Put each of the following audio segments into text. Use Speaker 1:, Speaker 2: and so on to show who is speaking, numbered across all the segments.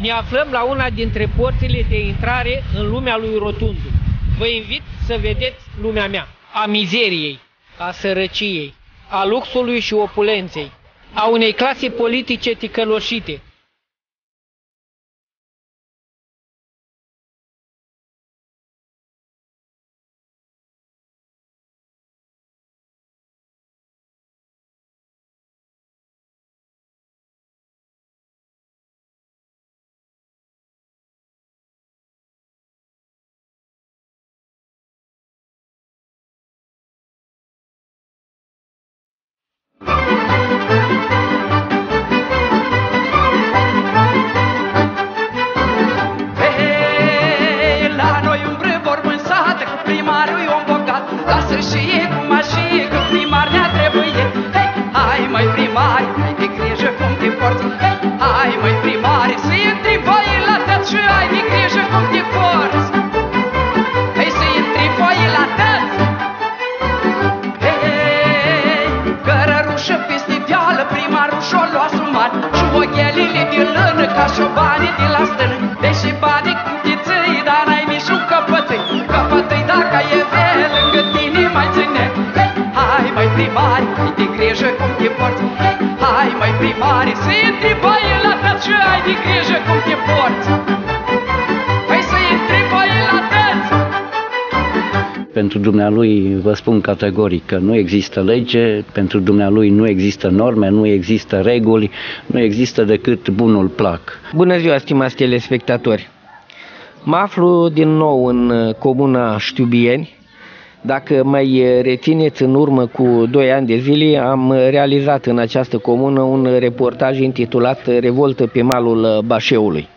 Speaker 1: Ne aflăm la una dintre porțile de intrare în lumea lui Rotundu. Vă invit să vedeți lumea mea, a mizeriei, a sărăciei, a luxului și opulenței, a unei clase politice ticăloșite.
Speaker 2: Pentru dumnealui vă spun categoric că nu există lege, pentru dumnealui nu există norme, nu există reguli, nu există decât bunul plac.
Speaker 1: Bună ziua, stimați telespectatori! Mă aflu din nou în comuna Știubieni. Dacă mai rețineți, în urmă cu 2 ani de zile am realizat în această comună un reportaj intitulat Revoltă pe malul Bașeului.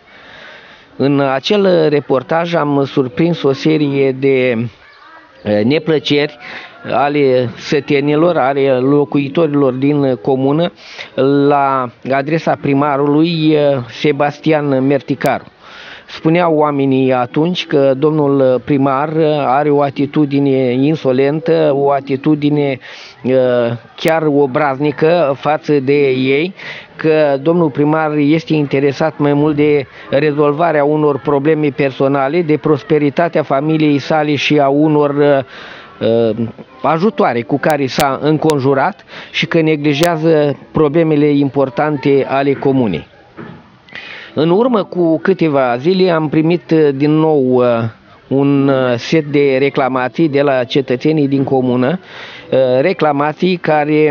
Speaker 1: În acel reportaj am surprins o serie de neplăceri ale sătenilor, ale locuitorilor din comună la adresa primarului Sebastian Merticaru. Spuneau oamenii atunci că domnul primar are o atitudine insolentă, o atitudine chiar obraznică față de ei, că domnul primar este interesat mai mult de rezolvarea unor probleme personale, de prosperitatea familiei sale și a unor ajutoare cu care s-a înconjurat și că neglijează problemele importante ale comunei. În urmă cu câteva zile am primit din nou un set de reclamații de la cetățenii din comună, reclamații care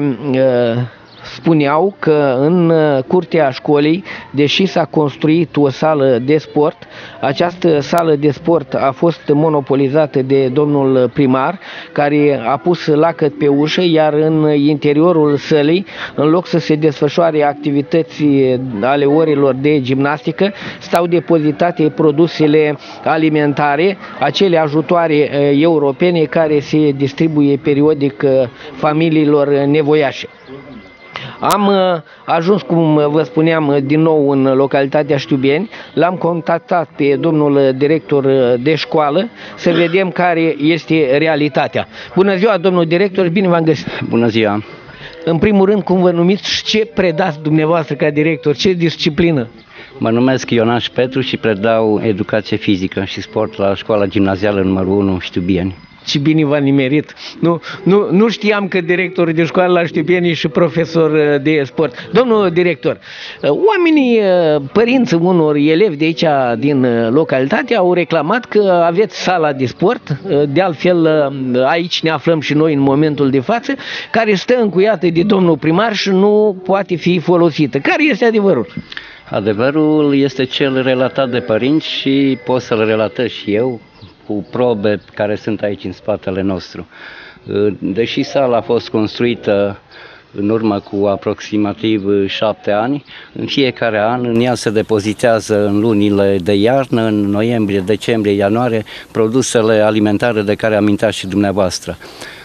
Speaker 1: spuneau că în curtea școlii, deși s-a construit o sală de sport, această sală de sport a fost monopolizată de domnul primar, care a pus lacăt pe ușă, iar în interiorul sălii, în loc să se desfășoare activități ale orelor de gimnastică, stau depozitate produsele alimentare, acele ajutoare europene care se distribuie periodic familiilor nevoiașe. Am ajuns, cum vă spuneam, din nou în localitatea Știubieni, l-am contactat pe domnul director de școală să vedem care este realitatea. Bună ziua, domnul director, bine v-am găsit!
Speaker 2: Bună ziua!
Speaker 1: În primul rând, cum vă numiți și ce predați dumneavoastră ca director, ce disciplină?
Speaker 2: Mă numesc Ionaș Petru și predau educație fizică și sport la școala gimnazială numărul 1 Știubieni.
Speaker 1: Și bine v-a nimerit. Nu știam că director de școală la Știubieni și profesor de sport. Domnul director, oamenii, părinții unor elevi de aici din localitate au reclamat că aveți sala de sport, de altfel aici ne aflăm și noi în momentul de față, care stă încuiată de domnul primar și nu poate fi folosită. Care este adevărul?
Speaker 2: Adevărul este cel relatat de părinți și pot să-l relatez și eu, cu probe care sunt aici în spatele nostru. Deși sala a fost construită în urmă cu aproximativ 7 ani, în fiecare an în ea se depozitează în lunile de iarnă, în noiembrie, decembrie, ianuarie, produsele alimentare de care amintați și dumneavoastră.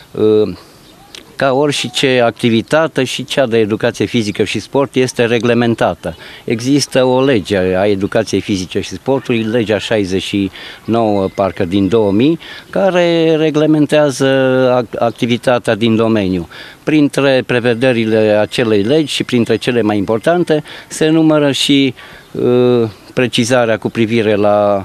Speaker 2: Ca orice activitate, și cea de educație fizică și sport este reglementată. Există o lege a educației fizice și sportului, legea 69, parcă din 2000, care reglementează activitatea din domeniu. Printre prevederile acelei legi și printre cele mai importante se numără și precizarea cu privire la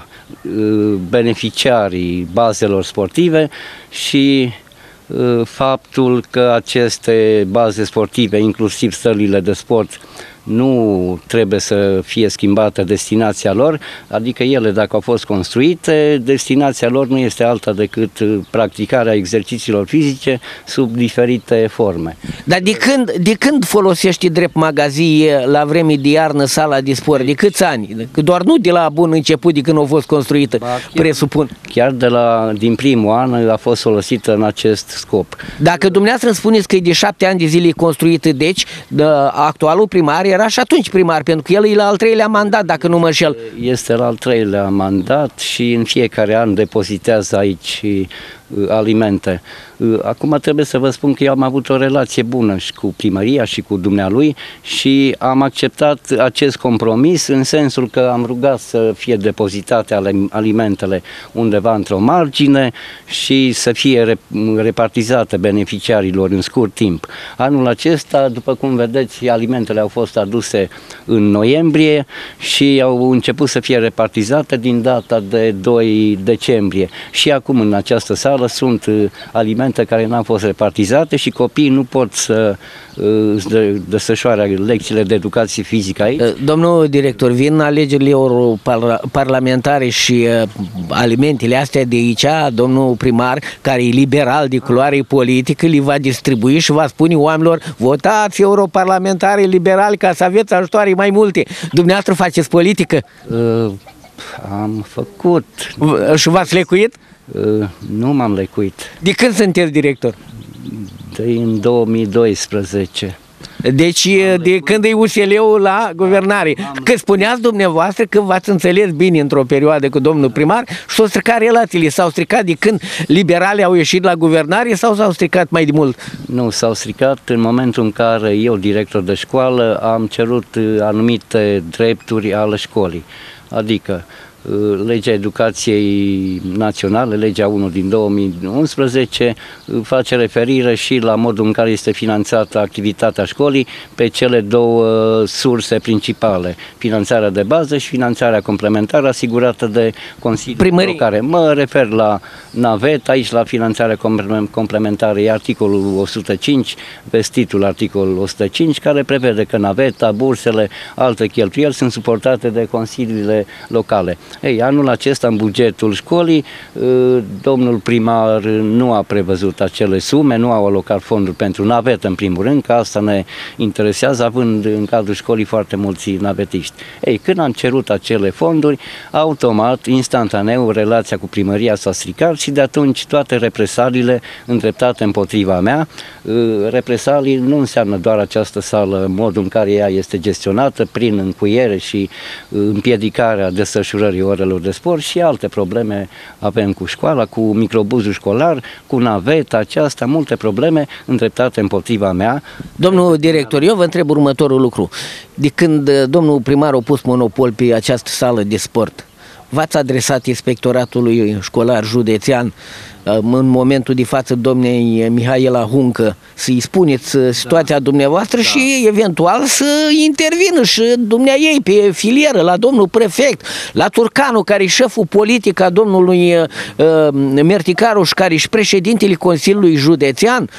Speaker 2: beneficiarii bazelor sportive și faptul că aceste baze sportive, inclusiv sălile de sport, nu trebuie să fie schimbată destinația lor, adică ele, dacă au fost construite, destinația lor nu este alta decât practicarea exercițiilor fizice sub diferite forme.
Speaker 1: Dar de când folosești drept magazie la vreme de iarnă sala de sport? De câți ani? Doar nu de la bun început, de când a fost construită, presupun.
Speaker 2: Chiar din primul an a fost folosită în acest scop.
Speaker 1: Dacă dumneavoastră îmi spuneți că e de 7 ani de zile construită, deci actualul primar era și atunci primar, pentru că el e la al 3-lea mandat, dacă nu mă înșel.
Speaker 2: Este la al 3-lea mandat și în fiecare an depozitează aici alimente. Acum trebuie să vă spun că eu am avut o relație bună și cu primăria și cu dumnealui și am acceptat acest compromis în sensul că am rugat să fie depozitate alimentele undeva într-o margine și să fie repartizate beneficiarilor în scurt timp. Anul acesta, după cum vedeți, alimentele au fost aduse în noiembrie și au început să fie repartizate din data de 2 decembrie. Și acum în această sală sunt alimente care n-au fost repartizate și copiii nu pot să desfășoare lecțiile de educație fizică aici.
Speaker 1: Domnul director, vin alegerile europarlamentare și alimentele astea de aici, domnul primar, care e liberal de culoare politică, le va distribui și va spune oamenilor: votați europarlamentare liberali ca să aveți ajutoare mai multe. Dumneavoastră faceți politică?
Speaker 2: Am făcut.
Speaker 1: Și v-ați lecuit?
Speaker 2: Nu m-am lecuit.
Speaker 1: De când sunteți director?
Speaker 2: În 2012.
Speaker 1: Deci de când e USL-ul la guvernare. Că spuneați dumneavoastră că v-ați înțeles bine într-o perioadă cu domnul primar și s-au stricat relațiile. S-au stricat de când liberalii au ieșit la guvernare sau s-au stricat mai de mult?
Speaker 2: Nu, s-au stricat în momentul în care eu, director de școală, am cerut anumite drepturi ale școlii. Adică legea educației naționale, legea 1 din 2011, face referire și la modul în care este finanțată activitatea școlii pe cele două surse principale, finanțarea de bază și finanțarea complementară asigurată de Consiliul Locale. Mă refer la navet, aici la finanțarea complementară e articolul 105, vestitul articolul 105, care prevede că naveta, bursele, alte cheltuieli sunt suportate de consiliile locale. Ei, anul acesta, în bugetul școlii, domnul primar nu a prevăzut acele sume, nu au alocat fonduri pentru navetă, în primul rând, că asta ne interesează, având în cadrul școlii foarte mulți navetiști. Ei, când am cerut acele fonduri, automat, instantaneu, relația cu primăria s-a stricat și de atunci toate represaliile îndreptate împotriva mea. Represalii nu înseamnă doar această sală, modul în care ea este gestionată, prin încuiere și împiedicarea desfășurării orelor de sport, și alte probleme avem cu școala, cu microbuzul școlar, cu naveta aceasta, multe probleme îndreptate împotriva mea.
Speaker 1: Domnul director, eu vă întreb următorul lucru. De când domnul primar a pus monopol pe această sală de sport, v-ați adresat inspectoratului școlar județean în momentul de față domnei Mihaela Huncă să-i spuneți situația dumneavoastră și eventual să intervină și dumneaei pe filieră la domnul prefect, la Turcanu, care e șeful politic a domnului Merticaru și care e și președintele Consiliului Județean?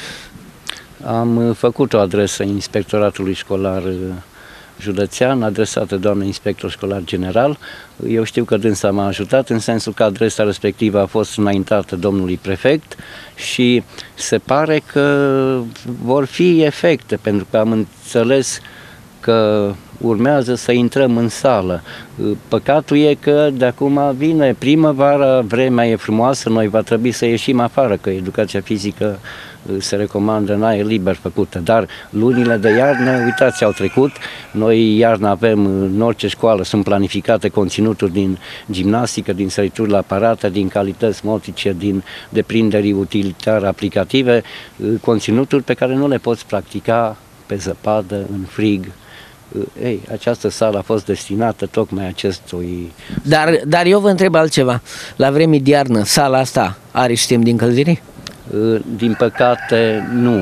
Speaker 2: Am făcut o adresă inspectoratului școlar județean, adresată doamnei inspector școlar general. Eu știu că dânsa m-a ajutat în sensul că adresa respectivă a fost înaintată domnului prefect și se pare că vor fi efecte, pentru că am înțeles că urmează să intrăm în sală. Păcatul e că de acum vine primăvara, vremea e frumoasă, noi va trebui să ieșim afară, că educația fizică se recomandă în aer liber făcută, dar lunile de iarnă, uitați, au trecut. Noi iarna avem, în orice școală sunt planificate conținuturi din gimnastică, din sărituri la aparate, din calități motrice, din deprinderi utilitare aplicative, conținuturi pe care nu le poți practica pe zăpadă, în frig. Ei, această sală a fost destinată tocmai acestui...
Speaker 1: Dar eu vă întreb altceva. La vreme de iarnă, sala asta are sistem de încălzire?
Speaker 2: Din păcate, nu.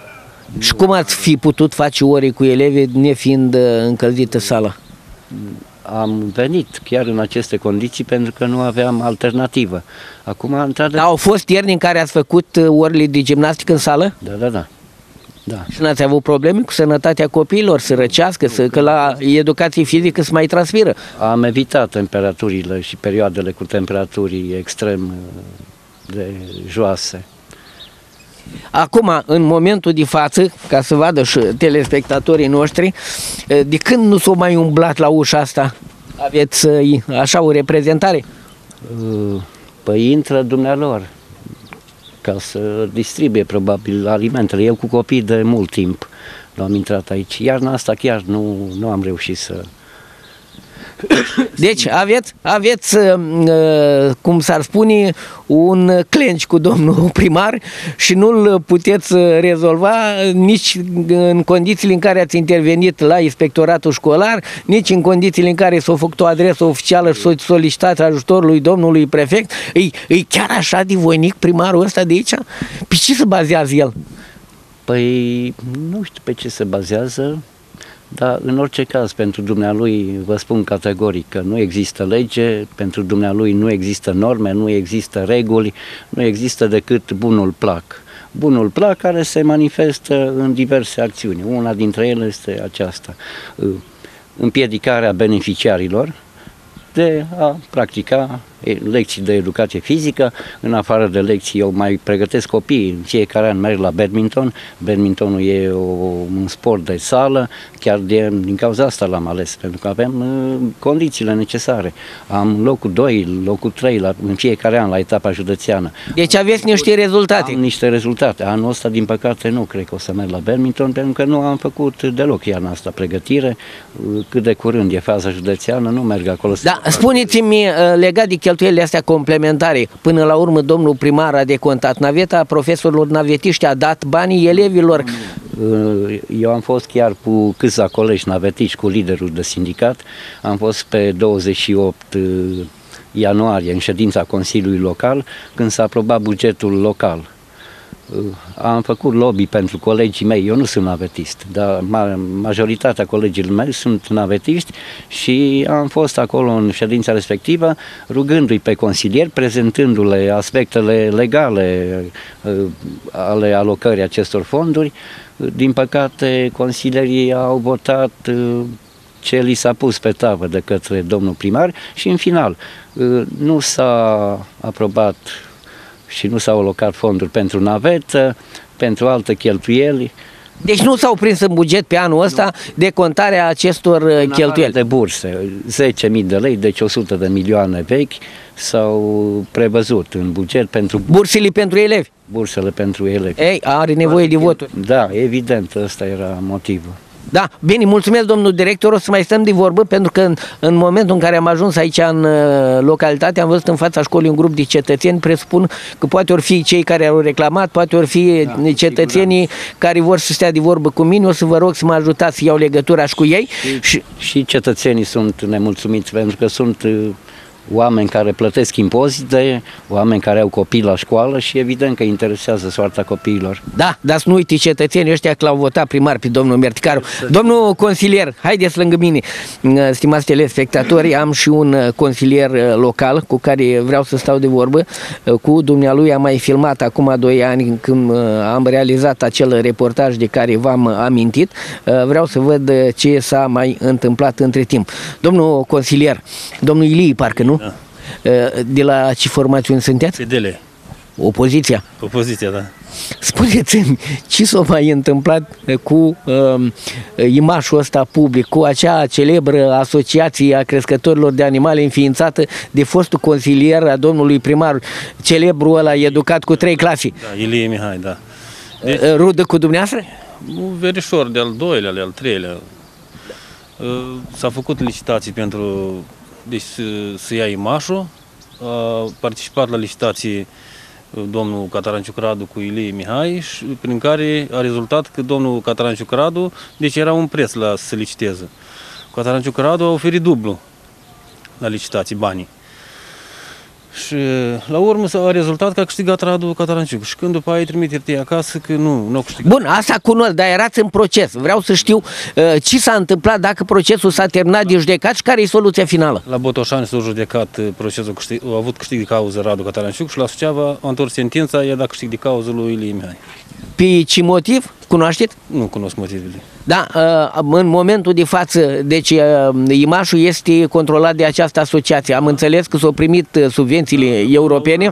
Speaker 1: Și cum ați fi putut face ore cu elevi nefiind încălzită sala?
Speaker 2: am venit chiar în aceste condiții pentru că nu aveam alternativă. Acum, într-adevăr...
Speaker 1: Au fost ierni în care ați făcut orele de gimnastică în sală?
Speaker 2: Da.
Speaker 1: Și n-ați avut probleme cu sănătatea copiilor, să răcească, că la educație fizică se mai transpiră?
Speaker 2: Am evitat temperaturile și perioadele cu temperaturi extrem de joase.
Speaker 1: Acum, în momentul de față, ca să vadă și telespectatorii noștri, de când nu s-o mai umblat la ușa asta? Aveți așa o reprezentare?
Speaker 2: Păi intră dumnealor ca să distribuie probabil alimentele. Eu cu copii de mult timp nu am intrat aici. Iarna asta chiar nu am reușit să...
Speaker 1: Deci aveți, cum s-ar spune, un clench cu domnul primar și nu-l puteți rezolva nici în condițiile în care ați intervenit la inspectoratul școlar, nici în condițiile în care s-a făcut o adresă oficială și s-a solicitat ajutorul lui domnului prefect. E chiar așa de voinic primarul ăsta de aici? Pe ce se bazează el?
Speaker 2: Păi nu știu pe ce se bazează. Dar în orice caz, pentru dumnealui vă spun categoric că nu există lege, pentru dumnealui nu există norme, nu există reguli, nu există decât bunul plac. Bunul plac care se manifestă în diverse acțiuni. Una dintre ele este aceasta, împiedicarea beneficiarilor de a practica lecții de educație fizică. În afară de lecții eu mai pregătesc copiii, în fiecare an merg la badminton. Badmintonul e un sport de sală, chiar din cauza asta l-am ales, pentru că avem condițiile necesare. Am locul 2, locul 3 în fiecare an la etapa județeană.
Speaker 1: Deci aveți niște rezultate.
Speaker 2: Am niște rezultate. Anul ăsta, din păcate, nu cred că o să merg la badminton, pentru că nu am făcut deloc iarna asta pregătire. Cât de curând e faza județeană, nu merg acolo.
Speaker 1: Da, spuneți-mi, legat de cheltuielile astea complementare, până la urmă domnul primar a decontat naveta, profesorilor navetiști a dat banii elevilor?
Speaker 2: Eu am fost chiar cu câțiva colegi navetiști, cu liderul de sindicat, am fost pe 28 ianuarie în ședința Consiliului Local, când s-a aprobat bugetul local. Am făcut lobby pentru colegii mei, eu nu sunt navetist, dar majoritatea colegilor mei sunt navetiști și am fost acolo în ședința respectivă rugându-i pe consilieri, prezentându-le aspectele legale ale alocării acestor fonduri. Din păcate, consilierii au votat ce li s-a pus pe tavă de către domnul primar și în final nu s-a aprobat și nu s-au alocat fonduri pentru navetă, pentru alte cheltuieli.
Speaker 1: Deci nu s-au prins în buget pe anul ăsta decontarea acestor cheltuieli?
Speaker 2: De burse, 10.000 de lei, deci 100 de milioane vechi s-au prevăzut în buget pentru...
Speaker 1: Bursele pentru elevi?
Speaker 2: Bursele pentru elevi.
Speaker 1: Ei, are nevoie de voturi.
Speaker 2: Da, evident, ăsta era motivul.
Speaker 1: Da, bine, mulțumesc domnul director, o să mai stăm de vorbă pentru că în momentul în care am ajuns aici în localitate, am văzut în fața școlii un grup de cetățeni, presupun că poate ori fi cei care au reclamat, poate ori fi cetățenii care vor să stea de vorbă cu mine, o să vă rog să mă ajutați să iau legătura și cu ei.
Speaker 2: Și cetățenii sunt nemulțumiți pentru că sunt oameni care plătesc impozite, oameni care au copii la școală și evident că interesează soarta copiilor.
Speaker 1: Da, dar să nu uite cetățenii ăștia că l-au votat primar pe domnul Merticaru. Domnul consilier, haideți lângă mine, stimați telespectatori, am și un consilier local cu care vreau să stau de vorbă. Cu dumnealui am mai filmat acum 2 ani când am realizat acel reportaj de care v-am amintit. Vreau să văd ce s-a mai întâmplat între timp. Domnul consilier, domnul Ilie, parcă nu? Da. De la ce formațiuni sunteți?
Speaker 3: PDL.
Speaker 1: Opoziția?
Speaker 3: Opoziția, da.
Speaker 1: Spuneți-mi, ce s-a mai întâmplat cu imașul ăsta public, cu acea celebră asociație a crescătorilor de animale înființată de fostul consilier a domnului primar, celebrul ăla educat cu 3 clase?
Speaker 3: Da, Ilie Mihai, da.
Speaker 1: Deci, rudă cu dumneavoastră?
Speaker 3: Un verișor de-al 2-lea, de-al 3-lea. S-a făcut licitații pentru... Deci să ia imașul, a participat la licitații domnul Cataranciu Radu cu Ilie Mihai, și prin care a rezultat că domnul Cataranciu Radu, deci era un preț la să liciteze. Cataranciu Radu a oferit dublu la licitații banii. Și la urmă a rezultat că a câștigat Radu Cataranciuc. Și când după aia îi trimite hârtie acasă că nu a câștigat.
Speaker 1: Bun, asta cunosc, dar erați în proces. Vreau să știu ce s-a întâmplat, dacă procesul s-a terminat de judecat și care e soluția finală.
Speaker 3: La Botoșani s-a judecat procesul, a avut câștig de cauză Radu Cataranciuc și la Suceava a întors sentința, i-a dat câștig de cauză lui Ilie Mihai.
Speaker 1: Pe ce motiv? Cunoașteți?
Speaker 3: Nu cunosc motivele.
Speaker 1: Da, în momentul de față, deci IMAș-ul este controlat de această asociație. Am înțeles că s-au primit subvențiile europene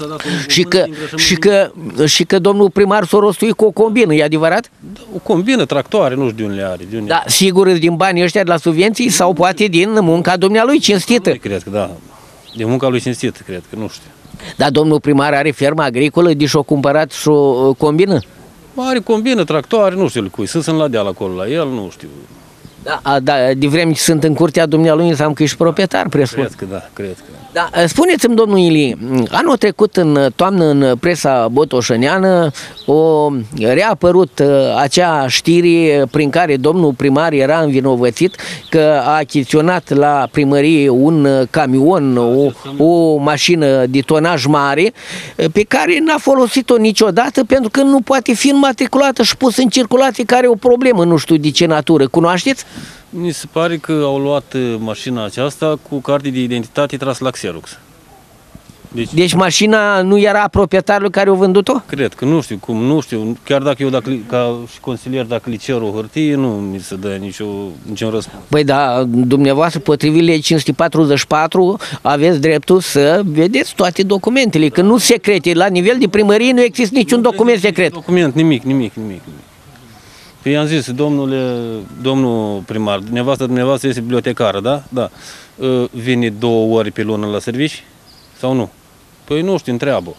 Speaker 1: și că domnul primar s-a rostuit cu o combină, e adevărat?
Speaker 3: Da, o combină, tractoare, nu știu de unde le are.
Speaker 1: Da, sigur din banii ăștia de la subvenții sau poate din munca dumnealui cinstită?
Speaker 3: Cred că da, de munca lui cinstită, cred că, nu știu.
Speaker 1: Dar domnul primar are fermă agricolă, deci o cumpărat și o combină?
Speaker 3: Are combină, tractoare, nu știu cui, sunt la deal acolo la el, nu știu.
Speaker 1: Da, de vreme ce sunt în curtea dumnealui, înseamnă că ești proprietar, presupun.
Speaker 3: Cred că da, cred că da.
Speaker 1: Da, spuneți-mi, domnul Ilie, anul trecut în toamnă în presa botoșăneană o reapărut acea știre prin care domnul primar era învinovățit că a achiziționat la primărie un camion, o mașină de tonaj mare pe care n-a folosit-o niciodată pentru că nu poate fi înmatriculată și pus în circulație, care are o problemă, nu știu de ce natură. Cunoașteți?
Speaker 3: Mi se pare că au luat mașina aceasta cu carte de identitate tras la Xerox.
Speaker 1: Deci mașina nu era a proprietarului care o vândut-o?
Speaker 3: Cred că nu știu cum, nu știu. Chiar dacă eu, ca și consilier, dacă li cer o hârtie, nu mi se dă niciun răspuns.
Speaker 1: Păi da, dumneavoastră, potrivit legii 544, aveți dreptul să vedeți toate documentele, că nu secrete. La nivel de primărie nu există niciun document secret.
Speaker 3: Document, nimic. Păi i-am zis, domnul primar, dumneavoastră este bibliotecară, da? Da. Vine 2 ori pe lună la servici sau nu? Păi nu știu, întreabă.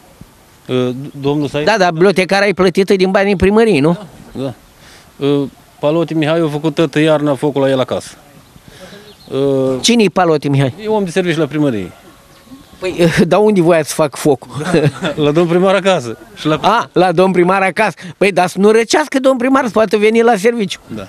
Speaker 1: Da, bibliotecara e plătită din banii primării, nu?
Speaker 3: Da. Palote Mihai a făcut toată iarna focul la el acasă.
Speaker 1: Cine e Palote Mihai?
Speaker 3: E om de servici la primărie.
Speaker 1: Păi, dar unde voia să fac focul?
Speaker 3: La domn primar acasă. Și
Speaker 1: la domn primar acasă. Păi, dar să nu răcească domn primar, să poate veni la serviciu.
Speaker 3: Da.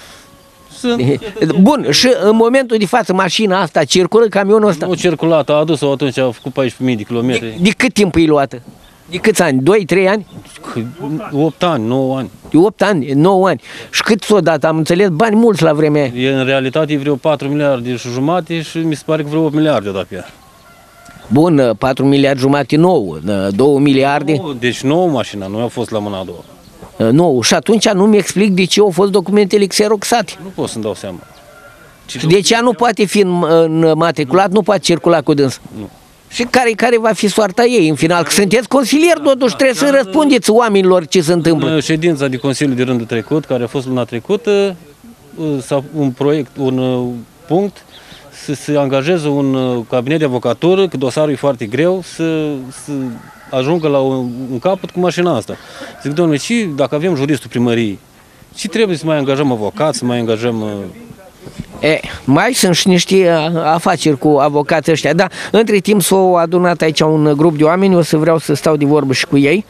Speaker 1: Bun, și în momentul de față mașina asta circulă, camionul ăsta?
Speaker 3: Nu circulat, a adus-o atunci, a făcut 14.000 de kilometri.
Speaker 1: De cât timp e luată? De câți ani? 2-3 ani?
Speaker 3: 8 ani, 9 ani.
Speaker 1: De 8 ani, 9 ani. Și cât s-o dat? Am înțeles, bani mulți la vremea aia.
Speaker 3: În realitate e vreo 4 miliarde și jumate și mi se pare că vreo 8 miliarde o dat pe ea.
Speaker 1: Bun, 4 miliarde jumate nouă, 2 miliarde.
Speaker 3: Deci nouă mașina, nu a fost la mâna a doua.
Speaker 1: Nu, și atunci nu-mi explic de ce au fost documentele xeroxate.
Speaker 3: Nu pot să-mi dau seama.
Speaker 1: De ce nu poate fi matriculat, nu poate circula cu dâns?
Speaker 3: Nu.
Speaker 1: Și care va fi soarta ei în final? Că sunteți consilier, totuși trebuie să răspundeți oamenilor ce se întâmplă.
Speaker 3: În ședința de Consiliu de rândul trecut, care a fost luna trecută, un punct să se angajeze un cabinet de avocatură, că dosarul e foarte greu, să ajungă la un capăt cu mașina asta. Zic, domnule, și dacă avem juristul primăriei, ce trebuie să mai angajăm avocați, să mai angajăm...
Speaker 1: Mai sunt și niște afaceri cu avocații ăștia, da. Între timp s-au adunat aici un grup de oameni, o să vreau să stau de vorbă și cu ei.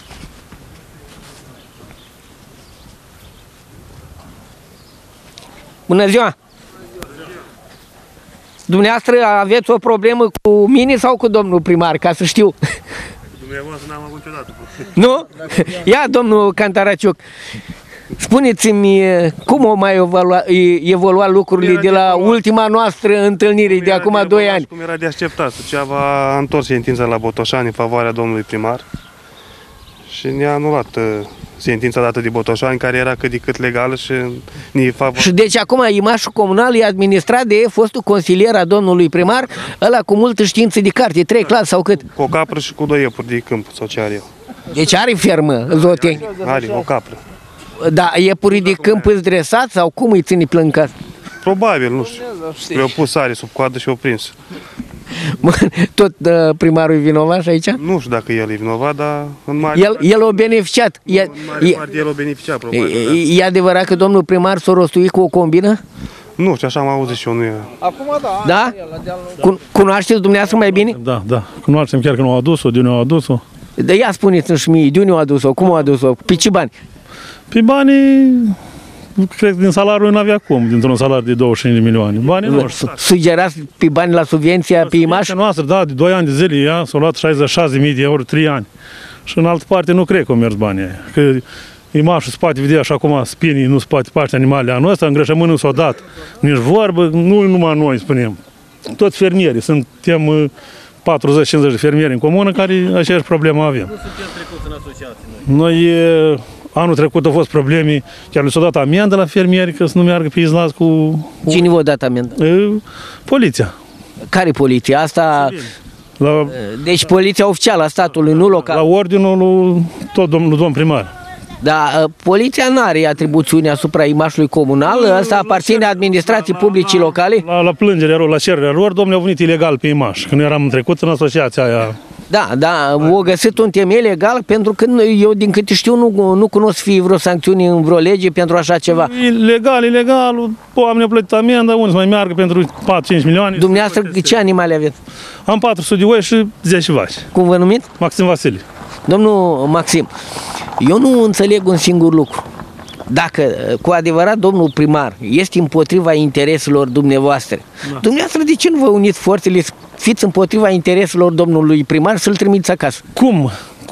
Speaker 1: Bună ziua! Dumneavoastră aveți o problemă cu mine sau cu domnul primar, ca să știu?
Speaker 4: Dumneavoastră n-am avut niciodată.
Speaker 1: Nu? Ia, domnul Cataranciuc, spuneți-mi cum au mai evoluat lucrurile de la ultima noastră întâlnire de acum 2 ani?
Speaker 4: Cum era de așteptat. Suceava a întors sentința la Botoșani în favoarea domnului primar și ne-a anulat sentința dată de Botoșani, care era cât de cât legală și
Speaker 1: Și deci acum IMAș-ul comunal e administrat de fostul consilier a domnului primar, ăla cu multă știință de carte, 3 clase sau cât?
Speaker 4: Cu o capră și cu 2 iepuri de câmp, sau ce are el.
Speaker 1: Deci are fermă, zoteni.
Speaker 4: Are o capră.
Speaker 1: Da, iepurii de câmp îți dresați sau cum îi ține plâncă?
Speaker 4: Probabil, nu știu. Le-au pus sare sub coadă și o prins.
Speaker 1: Tot primarul e vinovat aici?
Speaker 4: Nu știu dacă el e vinovat, dar în mare
Speaker 1: el a beneficiat.
Speaker 4: În mare parte el a beneficiat, probabil.
Speaker 1: E adevărat că domnul primar s-a rostuit cu o combină?
Speaker 4: Nu știu, așa am auzit și eu, nu e.
Speaker 1: Acum da. Da? Cunoașteți dumneavoastră mai bine?
Speaker 5: Da. Cunoaștem chiar că nu au adus-o, de unde au adus-o.
Speaker 1: Da, ia spuneți-mi și mie, de unde au adus-o, cum au adus-o, pe ce bani?
Speaker 5: Pe banii cred că din salariul nu avea cum, dintr-un salariu de 25 de milioane. Banii noștri.
Speaker 1: Sugerați pe bani la subvenția pe IMAș?
Speaker 5: Noastră, da, de 2 ani de zile ea s-a luat 66.000 de euro, 3 ani. Și în altă parte nu cred că au mers banii aia. Că IMAșul se poate vedea și acum spinii nu se poate face animalele anul ăsta, îngrășământ nu s-a dat nici vorbă, nu numai noi spunem. Toți fermierii, suntem 40-50 de fermieri în comună care aceeași problemă avem.
Speaker 3: Nu suntem trecuți în asociații noi.
Speaker 5: Noi anul trecut au fost probleme, chiar le s-a dat amendă la fermieri că să nu meargă pe izlaz cu...
Speaker 1: Cine v-a dat amendă?
Speaker 5: Poliția.
Speaker 1: Care poliția? Asta...
Speaker 5: La,
Speaker 1: Deci poliția oficială a statului, nu local.
Speaker 5: la ordinul lui tot domn primar.
Speaker 1: Dar poliția nu are atribuțiuni asupra IMAșului comunal, ăsta aparține administrației publice locale?
Speaker 5: La plângerea lor, la cererea lor, domnule, au venit ilegal pe IMAș, când eram trecut în asociația aia.
Speaker 1: Da, da, o găsit un temei legal, pentru că eu, din câte știu, nu cunosc fi vreo sancțiune în vreo lege pentru așa ceva.
Speaker 5: Ilegal, oamenii au plătit amendă, unii să mai meargă pentru 4-5 milioane.
Speaker 1: Dumneavoastră, ce animale aveți?
Speaker 5: Am 400 de oi și 10 vaci.
Speaker 1: Cum vă numiți?
Speaker 5: Maxim Vasile.
Speaker 1: Domnul Maxim, eu nu înțeleg un singur lucru. Dacă cu adevărat domnul primar este împotriva intereselor dumneavoastră, dumneavoastră de ce nu vă uniți forțele, fiți împotriva intereselor domnului primar să-l trimiți acasă?
Speaker 5: Cum?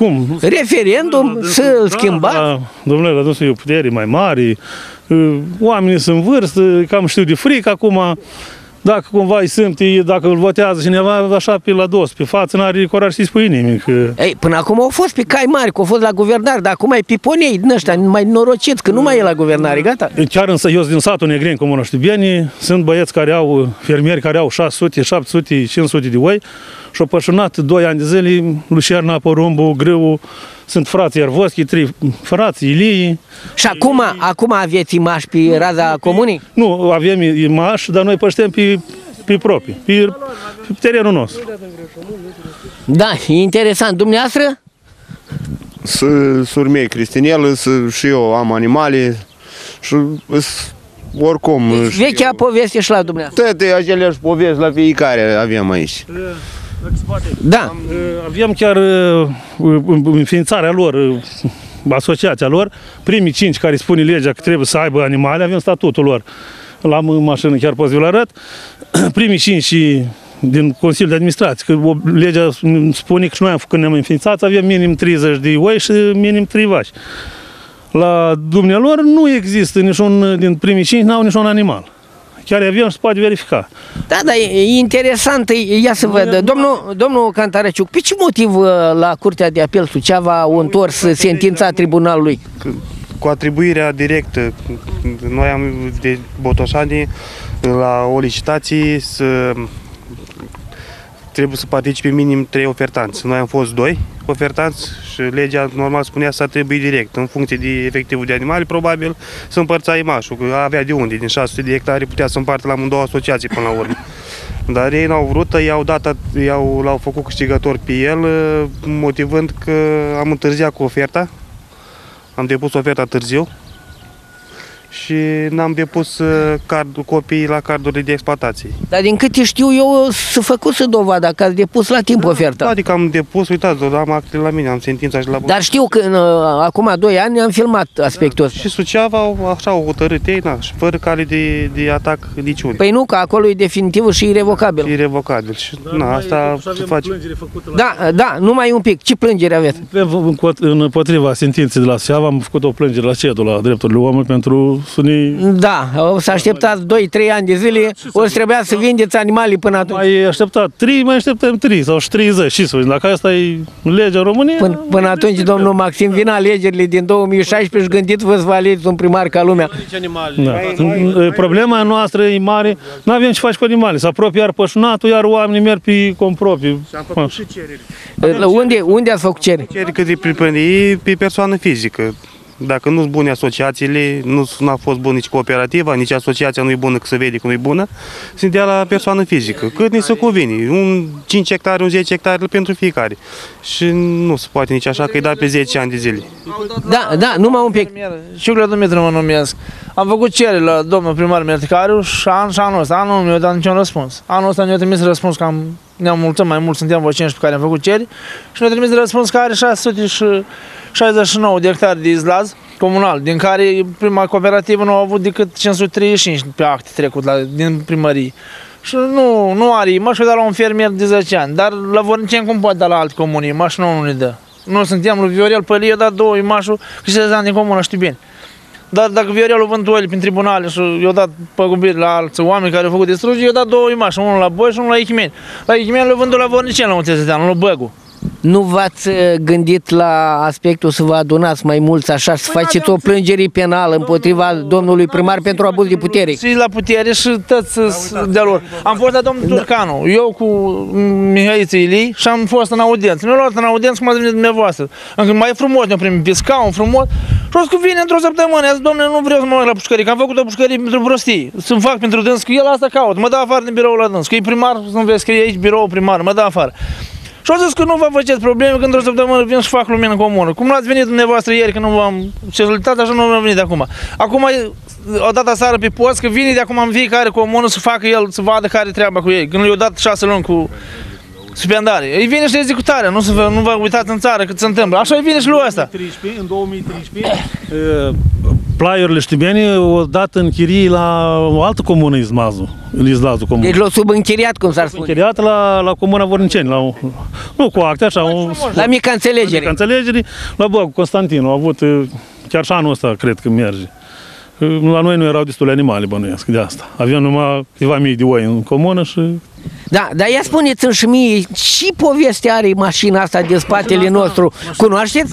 Speaker 1: Referendum, să-l schimbați?
Speaker 5: Domnule, la dânsul e o putere mai mare, oamenii sunt în vârstă, cam știu de frică acum. Dacă cumva îi sunt, dacă îl votează cineva așa pe la dos, pe față, n-are curaj să-i spui nimic.
Speaker 1: Ei, până acum au fost pe cai mari, că au fost la guvernare, dar acum e pe ponei din ăștia, mai norociți, că nu mai e la guvernare, gata.
Speaker 5: Chiar însă eu din satul Negrin, Comuna Știbieni, sunt băieți care au, fermieri care au 600, 700, 500 de oi și au pășunat 2 ani de zile, Lucerna, Porumbul, Grâul, sunt frații Iarvoschi, 3 frații, Ilii.
Speaker 1: Și acum aveți IMAș pe raza comunii?
Speaker 5: Nu, avem IMAș, dar noi păștem pe proprii, pe terenul nostru.
Speaker 1: Da, e interesant. Dumneavoastră?
Speaker 6: Surmei Cristinel, și eu am animale și oricum...
Speaker 1: Vechea poveste și la dumneavoastră.
Speaker 6: Toate aceleași povești la fiecare avem aici.
Speaker 1: Da.
Speaker 5: Avem chiar înființarea lor, asociația lor, primii 5 care spune legea că trebuie să aibă animale, avem statutul lor. L-am în mașină, chiar pot să vi-l arăt. Primii 5 din Consiliul de Administrație, că legea spune că și noi, când ne-am înființat, avem minim 30 de oi și minim 3 vaci. La dumnealor nu există niciun, din primii 5 n-au niciun animal. Chiar avem și se poate verifica.
Speaker 1: Da, dar e interesant, ia să văd. Domnul Cantareciuc, pe ce motiv la Curtea de Apel Suceava au întors sentința tribunalului?
Speaker 4: Cu atribuirea directă, noi am de Botoșani la o licitație trebuie să participe minim 3 ofertanți. Noi am fost 2 ofertanți și legea normal spunea să atribui direct. În funcție de efectivul de animale, probabil să împărța IMAșul, că avea de unde, din 600 de hectare putea să împartă la amândouă asociații până la urmă. Dar ei n-au vrut, l-au făcut câștigător pe el, motivând că am întârziat cu oferta. Am depus oferta târziu și n-am depus copiii la cardurile de exploatație.
Speaker 1: Dar din câte știu eu, s-a făcut să dovada că ați depus la timp oferta.
Speaker 4: Adică am depus, uitați, am actele la mine, am sentința și la...
Speaker 1: Dar știu că acum 2 ani am filmat aspectul ăsta.
Speaker 4: Și Suceava, așa au hotărât ei, și fără cale de atac niciun.
Speaker 1: Păi nu, că acolo e definitiv și irevocabil.
Speaker 4: Irevocabil. Și asta se face.
Speaker 1: Da, numai un pic. Ce plângere aveți?
Speaker 5: Împotriva sentinței de la Suceava am făcut o plângere la CEDU, la drepturile omului, pentru să ne...
Speaker 1: Da, o să așteptați 2-3 ani de zile, o să trebuia să vindeți animalele până atunci.
Speaker 5: Mai așteptat 3, mai așteptăm 3 sau 30, și să dacă asta e legea României...
Speaker 1: Până atunci, domnul Maxim, vin alegerile din 2016 și gândiți-vă să vă alegeți un primar ca lumea.
Speaker 5: Da. Problema noastră e mare, nu avem ce face cu animale, se apropie iar pășunatul, iar oamenii merg pe comproprii.
Speaker 4: Și am făcut și cereri.
Speaker 1: Unde ați făcut cereri?
Speaker 4: Cereri către pe persoană fizică. Dacă nu sunt bune asociațiile, nu a fost bună nici cooperativa, nici asociația nu e bună, că se vede că nu e bună, se dea la persoană fizică. Cât ni se cuvine, un 5 hectare, un 10 hectare pentru fiecare. Și nu se poate nici așa, că e dat pe 10 ani de zile.
Speaker 1: Da, numai un pic.
Speaker 7: Ciuclea Dumitru mă numesc. Am făcut cereri la domnul primar Merticariu și anul ăsta, anul nu mi-a dat niciun răspuns. Anul ăsta ne-a trimis răspuns că ne-am mulțit mai mult, suntem vreo 15 pe care am făcut cereri și ne-a trimis răspuns că are 669 de hectare de izlaz comunal, din care prima cooperativă nu a avut decât 535 pe acte trecut din primărie. Și nu are imaș, dar la un fermier de 10 ani. Dar la Vorniceni cum poate da la alte comuni imaș, nu ne dă. Noi suntem lui Viorel Pălie, a dat 2 imașuri și 60 ani din comună, știi bine. Dar dacă Viorel a vândut ele prin tribunale și i-a dat păgubiri la alți oameni care au făcut distrugeri, i-a dat 2 imași, unul la Boi și unul la Ichimeni. La Ichimeni l-a vândut la Vorniceni la un țețetean, unul Băgu.
Speaker 1: Nu v-ați gândit la aspectul să vă adunați mai mulți așa, să faceți o plângere penală împotriva domnului primar pentru abuz de putere?
Speaker 7: Și la putere și toți de lor. Am fost la domnul Turcanu, eu cu Mihaiță Ilii și am fost în audiență. Ne-au luat în audiență cum ați venit dumneavoastră. Încă mai frumos, ne-au primit pe scaun frumos. Și o să vine într-o săptămână, zis, domnule, nu vreau să mă uit la pușcărie, că am făcut o pușcărie pentru prostii. Să-mi fac pentru dâns, că el asta caut, mă dă afară din biroul la dâns, că e primar, să nu vezi scrie aici birou primar, mă dă afară. Și au zis că nu vă faceți probleme, că într-o săptămână vin și fac lumină comună. Cum n-ați venit dumneavoastră ieri, că nu v-am rezultat, așa nu am venit de acum. Acum, o dat aseară pe post, că vine de acum în fiecare comună să facă el, să vadă care treaba cu ei. Când i-au dat 6 luni cu suspendare. Îi vine și executarea, nu vă uitați în țară cât se întâmplă. Așa îi vine și lui ăsta.
Speaker 5: În 2013, plaierile Știbeni o dat în chirii la o altă comună, Izlazu comună.
Speaker 1: Deci l-au subînchiriat, cum s-ar spune.
Speaker 5: Închiriat la comuna Vorniceni, nu cu acte, așa.
Speaker 1: La mică înțelegere.
Speaker 5: La înțelegere, la Băgu, Constantin, au avut, chiar și anul ăsta, cred că merge. La noi nu erau destule animale, bănuiesc, de asta. Aveam numai câteva mii de oi în comună și...
Speaker 1: Da, dar ia spuneți-mi și mie, ce poveste are mașina asta de spatele nostru? Cunoașteți?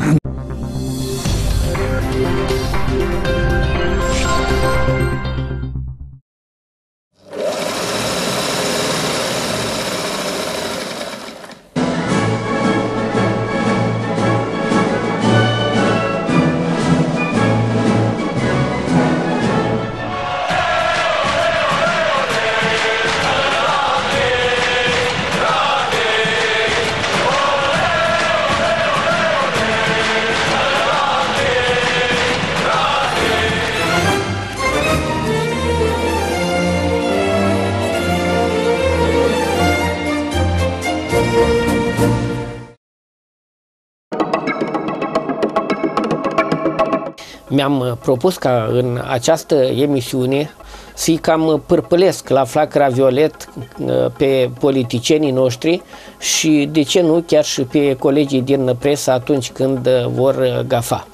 Speaker 1: Mi-am propus ca în această emisiune să-i cam pârpălesc la flacăra violet pe politicienii noștri și, de ce nu, chiar și pe colegii din presă atunci când vor gafa.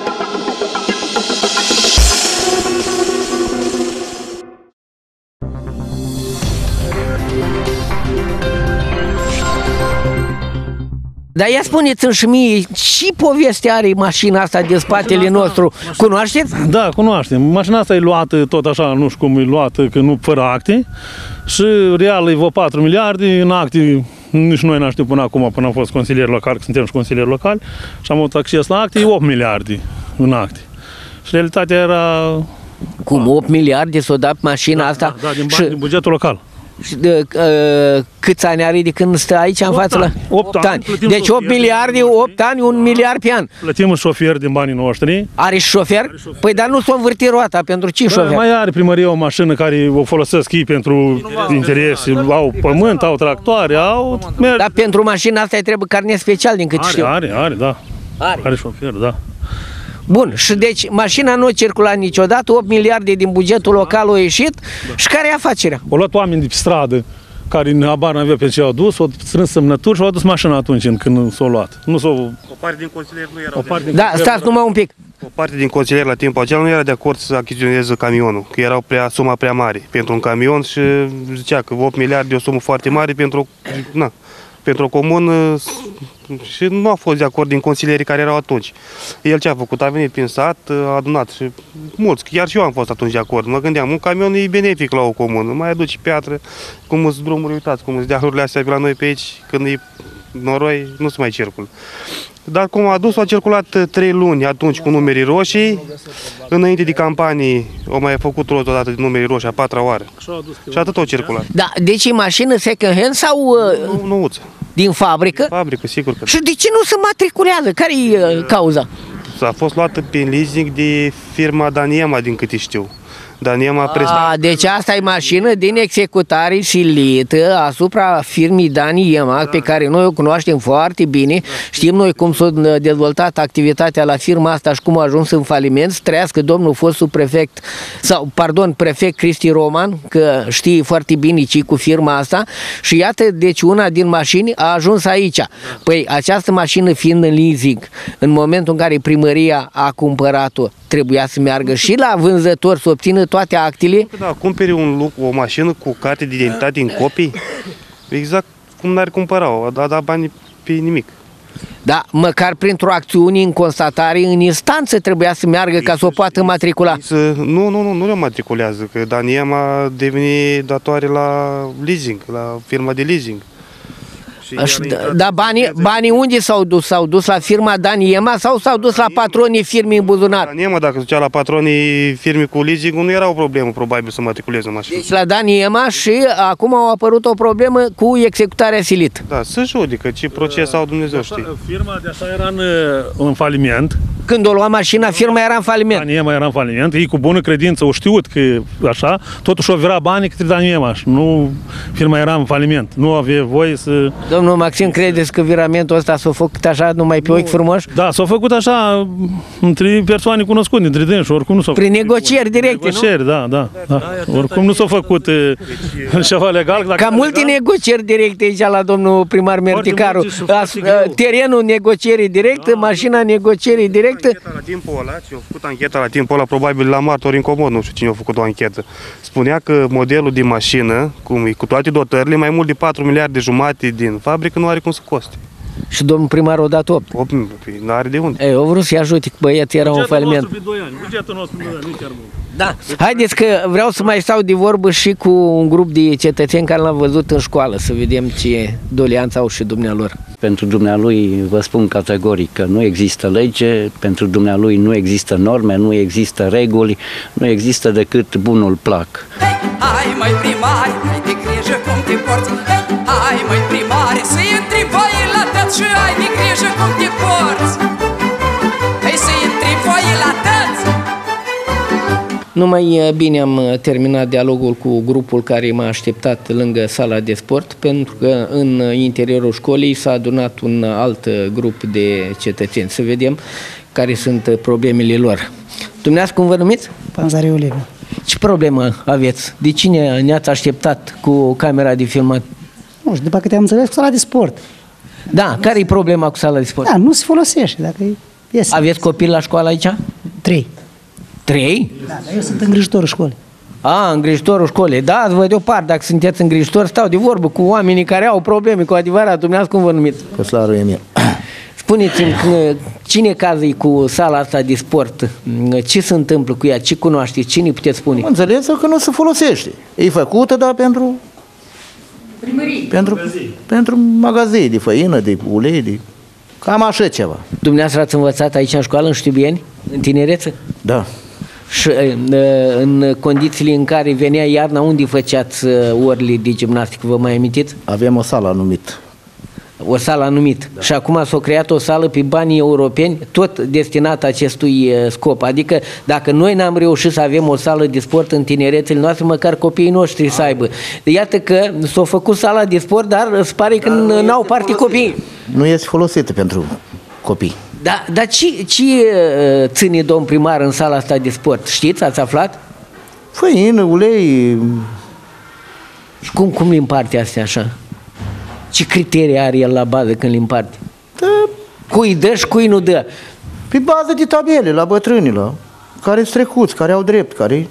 Speaker 1: Dar ia spuneți-mi și mie, ce poveste are mașina asta de spatele nostru? Cunoașteți?
Speaker 5: Da, cunoaștem. Mașina asta e luată tot așa, nu știu cum e luată, că nu fără acte. Și real e vreo 4 miliarde, în acte nici noi n-am știut până acum, până am fost consilier local, că suntem și consilieri locali, și am avut acces la acte, e 8 miliarde în acte. Și realitatea era...
Speaker 1: Cum, 8 miliarde s-o dat mașina asta?
Speaker 5: Da, din bugetul local.
Speaker 1: Și câți ani are de când stă aici în față? La
Speaker 5: 8 ani.
Speaker 1: Deci 8 miliarde, 8 ani, 1 miliard pe an.
Speaker 5: Plătim un șofer din banii noștri.
Speaker 1: Are și șofer? Păi dar nu s-o învârti roata, pentru ce șofer?
Speaker 5: Mai are primăria o mașină care o folosesc ei pentru interese. Au pământ, au tractoare, au...
Speaker 1: Dar pentru mașina asta îi trebuie carnet special, din cât știu.
Speaker 5: Are, da. Are șofer, da.
Speaker 1: Bun, și deci mașina nu circula niciodată, 8 miliarde din bugetul local au ieșit, și care e afacerea?
Speaker 5: Au luat oameni de pe stradă care habar n-avea pe ce au dus, au strâns semnături și au adus mașina atunci când s-au luat.
Speaker 4: O parte din consilieri nu erau
Speaker 1: Da, stați numai un pic.
Speaker 4: O parte din consilieri la timpul acela nu era de acord să achiziționeze camionul, că era suma prea mare pentru un camion și zicea că 8 miliarde e o sumă foarte mare pentru o comună și nu a fost de acord din consilierii care erau atunci. El ce a făcut? A venit prin sat, a adunat și mulți, chiar și eu am fost atunci de acord. Mă gândeam, un camion e benefic la o comună, mai aduce piatră, cum sunt drumuri, uitați, cum sunt dealurile astea pe la noi pe aici, când e noroi, nu se mai circulă. Dar cum a adus, a circulat 3 luni atunci cu numerii roșii, înainte de campanii au mai făcut rost odată de numerii roșii, a 4-a oară. Și atât au circulat.
Speaker 1: Da, deci e mașină second hand sau
Speaker 4: nouță?
Speaker 1: Din fabrică?
Speaker 4: Fabrică, sigur că.
Speaker 1: Și de ce nu se matriculează? Care e cauza?
Speaker 4: A fost luată pe leasing de firma Daniema, din câte știu. Daniema prestat.
Speaker 1: Deci asta e mașină din executare silită asupra firmei Daniema, pe care noi o cunoaștem foarte bine. Știm noi cum s-a dezvoltat activitatea la firma asta și cum a ajuns în faliment. Să trăiască domnul fostul prefect, prefect Cristi Roman, că știe foarte bine ce cu firma asta. Și iată, deci una din mașini a ajuns aici. Păi această mașină fiind în leasing, în momentul în care primăria a cumpărat-o, trebuia să meargă și la vânzător să obțină toate actele.
Speaker 4: Da, cumperi o mașină cu carte de identitate în copii, exact cum n-ar cumpăra-o, a dat banii pe nimic.
Speaker 1: Da, măcar printr-o acțiune în constatare, în instanță trebuia să meargă ca să o poată matricula.
Speaker 4: Nu le matriculează, că Daniema devine datoare la leasing, la firma de leasing.
Speaker 1: Dar banii unde s-au dus? S-au dus la firma Daniema sau s-au dus la patronii firmei în buzunar?
Speaker 4: Daniema, dacă ducea la patronii firmei cu leasing, nu era o problemă probabil să matriculeze mașina.
Speaker 1: Deci la Daniema și acum a apărut o problemă cu executarea silită.
Speaker 4: Da, se judică, ce proces au Dumnezeu știe.
Speaker 5: Firma de așa era în faliment.
Speaker 1: Când o lua mașina, firma era în faliment.
Speaker 5: Daniema era în faliment, ei cu bună credință au știut că așa, totuși o vira banii către Daniema și nu, firma era în faliment, nu avea voie să...
Speaker 1: Domnul Maxim, credeți că viramentul ăsta s-a făcut așa numai pe ochi frumoși?
Speaker 5: Da, s-a făcut așa între persoane cunoscute, între dânsi, oricum nu s-a făcut.
Speaker 1: Prin negocieri directe,
Speaker 5: negocieri, nu? Da. Oricum nu s-a făcut ceva legal.
Speaker 1: Ca multe negocieri directe aici la domnul primar Merticaru. Terenul negocierii directe, mașina negocierii directe.
Speaker 4: La timpul ăla, ce-a făcut ancheta la timpul ăla, probabil la martori incomod, nu știu cine a făcut o anchetă. Spunea că modelul de mașină, cu toate dotările, mai mult de 4 miliarde jumate din fabrică, nu are cum să coste.
Speaker 1: Și domnul primar a dat 8.
Speaker 4: 8, nu are de unde.
Speaker 1: Eu vreau să-i ajute, că băieții erau în faliment.
Speaker 5: Bugetul nostru pe 2 ani, nu chiar mult.
Speaker 1: Da. Haideți că vreau să mai stau de vorbă și cu un grup de cetățeni care l-am văzut în școală, să vedem ce doleanță au și dumnealor.
Speaker 2: Pentru dumnealui vă spun categoric că nu există lege, pentru dumnealui nu există norme, nu există reguli, nu există decât bunul plac.
Speaker 8: Hai mai primari, ai de grijă cum te porți. Hai mai primari, să intri voi la tăți și ai de grijă cum te porți. Hai să intri voi la tăți.
Speaker 1: Numai bine am terminat dialogul cu grupul care m-a așteptat lângă sala de sport, pentru că în interiorul școlii s-a adunat un alt grup de cetățeni. Să vedem care sunt problemele lor. Dumneavoastră cum vă numiți?
Speaker 9: Panzariu Liviu.
Speaker 1: Ce problemă aveți? De cine ne-ați așteptat cu camera de filmat?
Speaker 9: Nu știu, după câte am înțeles, cu sala de sport.
Speaker 1: Da, care e problema cu sala de sport?
Speaker 9: Da, nu se folosește. Dacă iese.
Speaker 1: Aveți copii la școală aici?
Speaker 9: 3.
Speaker 1: 3?
Speaker 9: Da, dar eu sunt îngrijitorul școlii.
Speaker 1: Îngrijitorul școlii. Da, ați văd deoparte, dacă sunteți îngrijitori, stau de vorbă cu oamenii care au probleme cu adevărat. Dumneavoastră cum vă numiți?
Speaker 10: Căslaru Emil.
Speaker 1: Spuneți-mi, cine cază cu sala asta de sport? Ce se întâmplă cu ea? Ce cunoașteți? Ce ne puteți spune?
Speaker 10: Înțeles că nu se folosește. E făcută, dar pentru...
Speaker 1: Primării.
Speaker 10: Pentru magazii de făină, de ulei, de... Cam așa ceva.
Speaker 1: Dumneavoastră ați învățat aici în școală, în Știubieni, în tinerețe?
Speaker 10: Da.
Speaker 1: Și în condițiile în care venea iarna, unde făceați orele de gimnastică? Vă mai amintiți?
Speaker 10: Avem o sală anumit.
Speaker 1: O sală anumit. Da. Și acum s-a creat o sală pe banii europeni, tot destinată acestui scop. Adică dacă noi n-am reușit să avem o sală de sport în tinerețele noastre, măcar copiii noștri să aibă. Iată că s-a făcut sala de sport, dar se pare că n-au parte copiii.
Speaker 10: Nu este folosită pentru copii.
Speaker 1: Da, dar ce ține domn primar în sala asta de sport? Știți, ați aflat?
Speaker 10: Făină, ulei.
Speaker 1: Și cum le împarte astea așa? Ce criterii are el la bază când le împarte?
Speaker 10: Da.
Speaker 1: Cui dă și cui nu dă?
Speaker 10: Pe bază de tabele, la bătrânilor, care sunt trecuți, care au drept, care...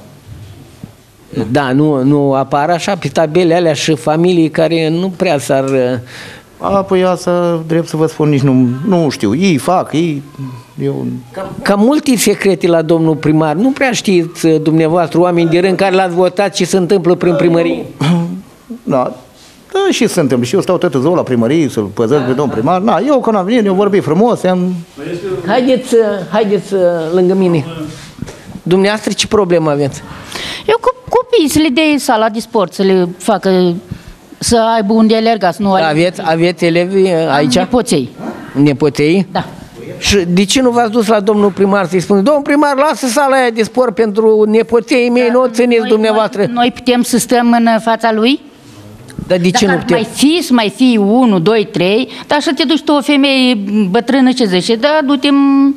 Speaker 1: Da, nu apar așa pe tabele alea și familii care nu prea s-ar...
Speaker 10: Păi asta, drept să vă spun, nici nu știu. Ei fac, eu...
Speaker 1: Cam multe secrete la domnul primar. Nu prea știți dumneavoastră, oameni de rând care l-ați votat, ce se întâmplă prin primărie.
Speaker 10: Da. Da, și se întâmplă. Și eu stau toată ziua la primărie să-l păzesc pe domnul primar. Na, eu când am venit, eu vorbi frumos,
Speaker 1: Haideți lângă mine. Dumneavoastră ce problemă aveți?
Speaker 11: Eu cu copiii să le dea sala de sport, să le facă, să aibă unde alerga, să nu
Speaker 1: Aveți elevi aici?
Speaker 11: Nepoței.
Speaker 1: Nepoței?
Speaker 11: Da.
Speaker 1: Și de ce nu v-ați dus la domnul primar să-i spuneți, domnul primar, lasă sala aia de sport pentru nepoței mei, nu o țineți dumneavoastră?
Speaker 11: Noi putem să stăm în fața lui?
Speaker 1: Dar de ce
Speaker 11: Dacă
Speaker 1: nu putem?
Speaker 11: să mai fii 1, 2, 3, dar să te duci tu o femeie bătrână, ce zice, da, du-te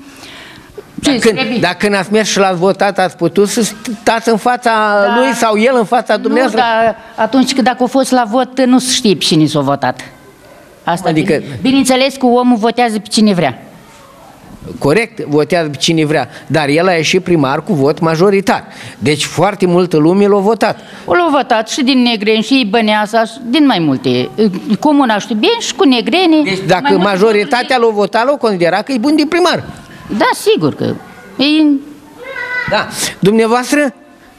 Speaker 1: Dar când ați mers și l-ați votat, ați putut să stați în fața lui sau el în fața dumneavoastră?
Speaker 11: Nu, dar atunci când dacă a fost la vot, nu se știe pe cine s-a votat. Asta
Speaker 1: Adică-
Speaker 11: bineînțeles că omul votează pe cine vrea.
Speaker 1: Corect, votează pe cine vrea, dar el a ieșit primar cu vot majoritar. Deci foarte multă lume l-a votat.
Speaker 11: L-au votat și din Negreni, și Băneasa, și din mai multe. Comuna Ștubeni și cu Negreni.
Speaker 1: Deci dacă majoritatea l-a votat, l-a considerat că e bun din primar.
Speaker 11: Da, sigur că e...
Speaker 1: Da. Dumneavoastră?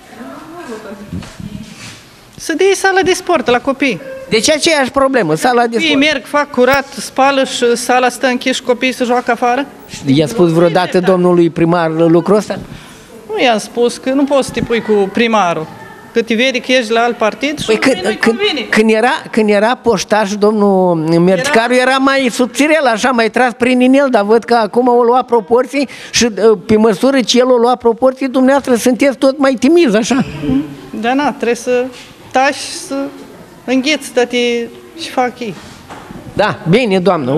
Speaker 12: Să dea sala de sport la copii.
Speaker 1: Deci aceeași problemă, sala de
Speaker 12: Ei
Speaker 1: sport.
Speaker 12: merg, fac curat, spală și sala stă închis și copiii se joacă afară?
Speaker 1: I-a spus vreodată domnului primar lucrul ăsta?
Speaker 12: Nu i-am spus că nu poți să te pui cu primarul. Că te vede că ești la alt partid și nu-i convine.
Speaker 1: Când era poștaș, domnul Merțcaru era mai subțirel, așa, mai tras prin inel, dar văd că acum o lua proporții și pe măsură ce el o lua proporții, dumneavoastră sunteți tot mai timizi, așa.
Speaker 12: Da, na, trebuie să taci și să îngheți toate și fac ei.
Speaker 1: Da, bine, doamnă.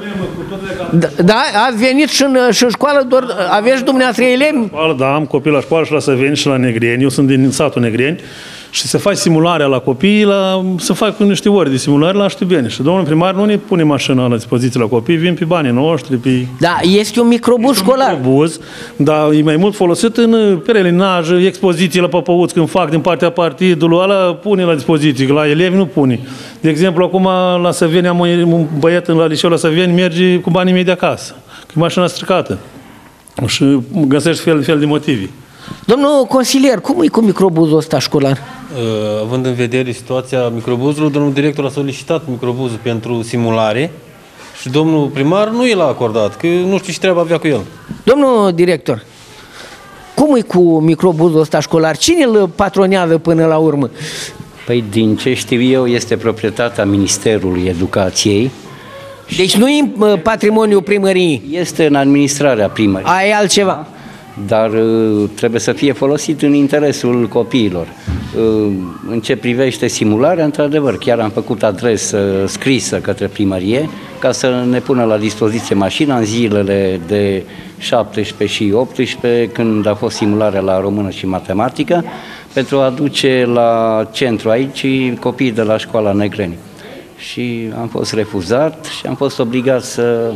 Speaker 1: Da, ați venit și în școală, doar aveți dumneavoastră elevi?
Speaker 5: Da, am copii la școală și la Săveni și la Negreni. Eu sunt din satul Negreni și se face simularea la copii, se fac niște ori de simulare la Ștubeni. Și domnul primar nu ne pune mașina la dispoziție la copii, vin pe banii noștri.
Speaker 1: Da, este un microbuz școlar.
Speaker 5: Microbuz, dar e mai mult folosit în perelinaj, expoziții la Păpăuți, când fac din partea partidului, ăla pune la dispoziție, la elevi nu pune. De exemplu, acum la Săveni am un băiat la liceul la Săveni, merge cu banii mei de acasă, că e mașina stricată. Și găsești fel de motive.
Speaker 1: Domnul consilier, cum e cu microbuzul ăsta școlar?
Speaker 3: Având în vedere situația microbuzului, domnul director a solicitat microbuzul pentru simulare și domnul primar nu i l-a acordat, că nu știu ce treabă avea cu el.
Speaker 1: Domnul director, cum e cu microbuzul ăsta școlar? Cine îl patronează până la urmă?
Speaker 2: Păi, din ce știu eu, este proprietatea Ministerului Educației.
Speaker 1: Deci nu e patrimoniul primăriei?
Speaker 2: Este în administrarea primăriei.
Speaker 1: Aia e altceva.
Speaker 2: Dar trebuie să fie folosit în interesul copiilor. În ce privește simularea, într-adevăr, chiar am făcut adresă scrisă către primărie ca să ne pună la dispoziție mașina în zilele de 17 și 18, când a fost simularea la română și matematică, pentru a duce la centru aici copiii de la școala Negreni. Și am fost refuzat și am fost obligat să...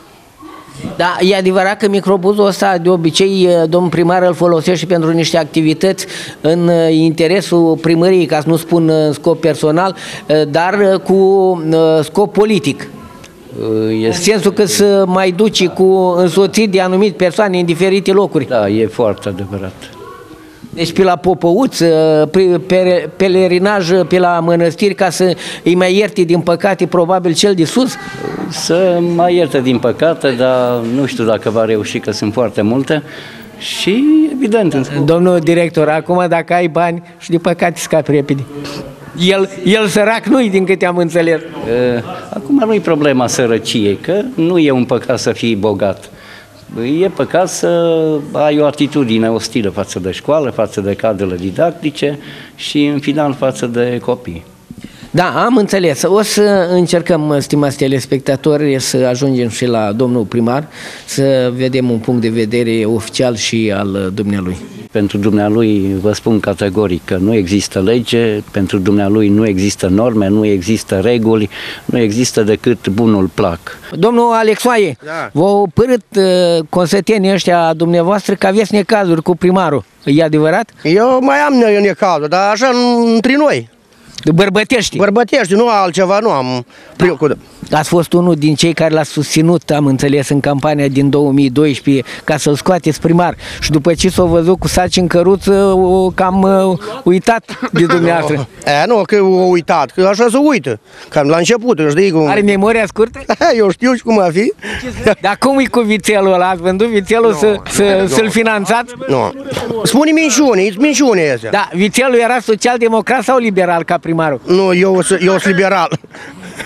Speaker 1: Da, e adevărat că microbuzul ăsta de obicei domnul primar îl folosește pentru niște activități în interesul primăriei, ca să nu spun în scop personal, dar cu scop politic. În sensul că să mai duci cu însoțit de anumite persoane în diferite locuri.
Speaker 2: Da, e foarte adevărat.
Speaker 1: Deci pe la Popăuți, pelerinaj pe la mănăstiri ca să îi mai ierte din păcate probabil cel de sus?
Speaker 2: Să mai ierte din păcate, dar nu știu dacă va reuși, că sunt foarte multe. Și evident...
Speaker 1: Domnul director, acum dacă ai bani și de păcate scapi repede. El sărac nu-i, din câte am înțeles.
Speaker 2: Acum nu-i problema sărăciei, că nu e un păcat să fii bogat. E păcat să ai o atitudine ostilă față de școală, față de cadrele didactice și, în final, față de copii.
Speaker 1: Da, am înțeles. O să încercăm, stimați telespectatori, să ajungem și la domnul primar, să vedem un punct de vedere oficial și al dumnealui.
Speaker 2: Pentru dumnealui vă spun categoric că nu există lege, pentru dumnealui nu există norme, nu există reguli, nu există decât bunul plac.
Speaker 1: Domnul Alexoaie,
Speaker 4: da.
Speaker 1: v-au părât consătenii ăștia dumneavoastră că aveți necazuri cu primarul. E adevărat?
Speaker 13: Eu mai am necazuri, dar așa între noi.
Speaker 1: Bărbătești?
Speaker 13: Bărbătești, nu altceva, nu am.
Speaker 1: Ați fost unul din cei care l-a susținut, am înțeles, în campania din 2012 ca să-l scoateți primar. Și după ce s-a văzut cu saci în căruță, o cam uitat de dumneavoastră.
Speaker 13: Nu, că o uitat, că așa se uită. Cam la început, știi cum...
Speaker 1: Are memoria scurtă?
Speaker 13: Eu știu și cum a fi.
Speaker 1: Dar cum e cu vițelul ăla? Ați vândut vițelul să-l finanțați?
Speaker 13: Nu. Spune minciune, e minciune astea.
Speaker 1: Da, vițelul era social-democrat sau liberal ca primarul?
Speaker 13: Nu, eu sunt liberal.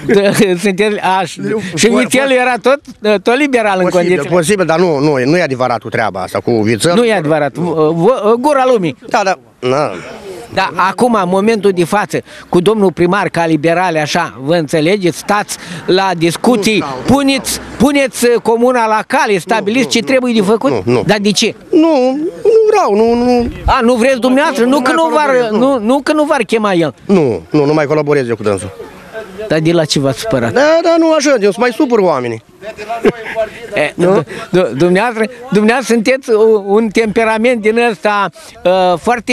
Speaker 14: Sunteți, și Vițel era tot liberal în condiții.
Speaker 13: Posibil, dar nu e adevărat cu treaba asta, cu Vițel.
Speaker 14: Nu e adevărat. Gura lumii.
Speaker 13: Da.
Speaker 14: Da, acum, în momentul de față, cu domnul primar ca liberale, așa, vă înțelegeți, stați la discuții, puneți comuna la cale, stabiliți ce trebuie de făcut?
Speaker 13: Nu.
Speaker 14: Dar de ce?
Speaker 13: Nu vreau, nu.
Speaker 14: A, nu vreți dumneavoastră? Nu că nu v-ar chema el.
Speaker 13: Nu mai colaborez eu cu dânsul.
Speaker 14: Dar de la ce v-ați supărat?
Speaker 13: Da, nu așa, eu sunt mai supăr oamenii.
Speaker 14: Dumneavoastră sunteți un temperament din ăsta foarte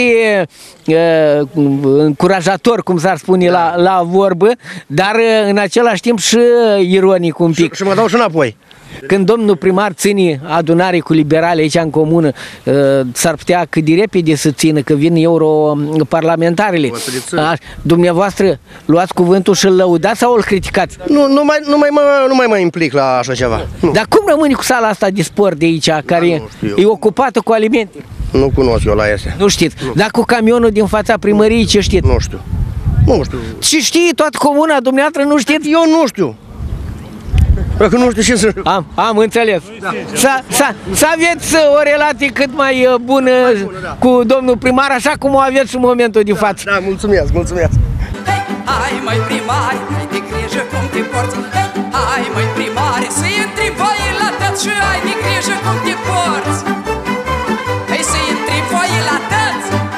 Speaker 14: încurajator, cum s-ar spune la vorbă, dar în același timp și ironic un pic.
Speaker 13: Și mă dau și înapoi.
Speaker 14: Când domnul primar ține adunare cu liberale aici în comună, s-ar putea cât de repede să țină, că vin europarlamentarele. Dumneavoastră luați cuvântul și îl lăudați sau îl criticați?
Speaker 13: Nu mai mă implic la așa ceva.
Speaker 14: Dar cum rămâne cu sala asta de sport de aici, care e ocupată cu alimente?
Speaker 13: Nu cunosc eu la este.
Speaker 14: Nu știți. Dar cu camionul din fața primăriei ce știți?
Speaker 13: Nu știu.
Speaker 14: Și știi toată comuna, dumneavoastră nu știți?
Speaker 13: Eu nu știu. Dacă nu știu ce să...
Speaker 14: Am înțeles. Să aveți o relație cât mai bună cu domnul primar, așa cum o aveți în momentul de față.
Speaker 13: Da, mulțumesc.
Speaker 8: Hai mai primari, ai de grijă cum te porți. Hai mai primari, să intri voi la tăt și ai de grijă cum te porți. Hai să intri voi la tăt.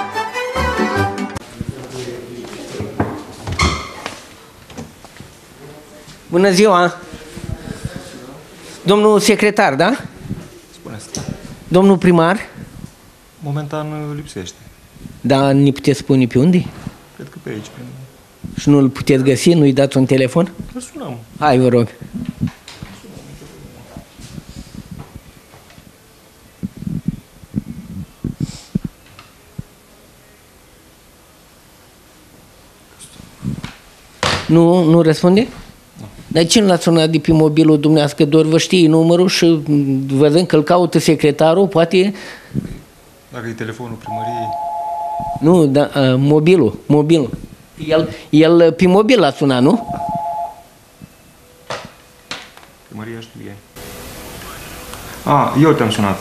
Speaker 14: Bună ziua! Domnul secretar, da?
Speaker 15: Spuneți.
Speaker 14: Domnul primar?
Speaker 15: Momentan lipsește.
Speaker 14: Da, ne puteți spune pe unde?
Speaker 15: Cred că pe aici.
Speaker 14: Și nu-l puteți găsi? Nu-i dați un telefon?
Speaker 15: Îl sunăm.
Speaker 14: Hai, vă rog. Nu răspunde? Dar cine l-a sunat de pe mobilul dumneavoastră? Doar vă știe numărul și văzând că îl caută secretarul, poate...
Speaker 15: Dacă e telefonul primăriei...
Speaker 14: Nu, da, mobilul. El pe mobil l-a sunat, nu?
Speaker 15: Primăria știe. Eu te-am sunat.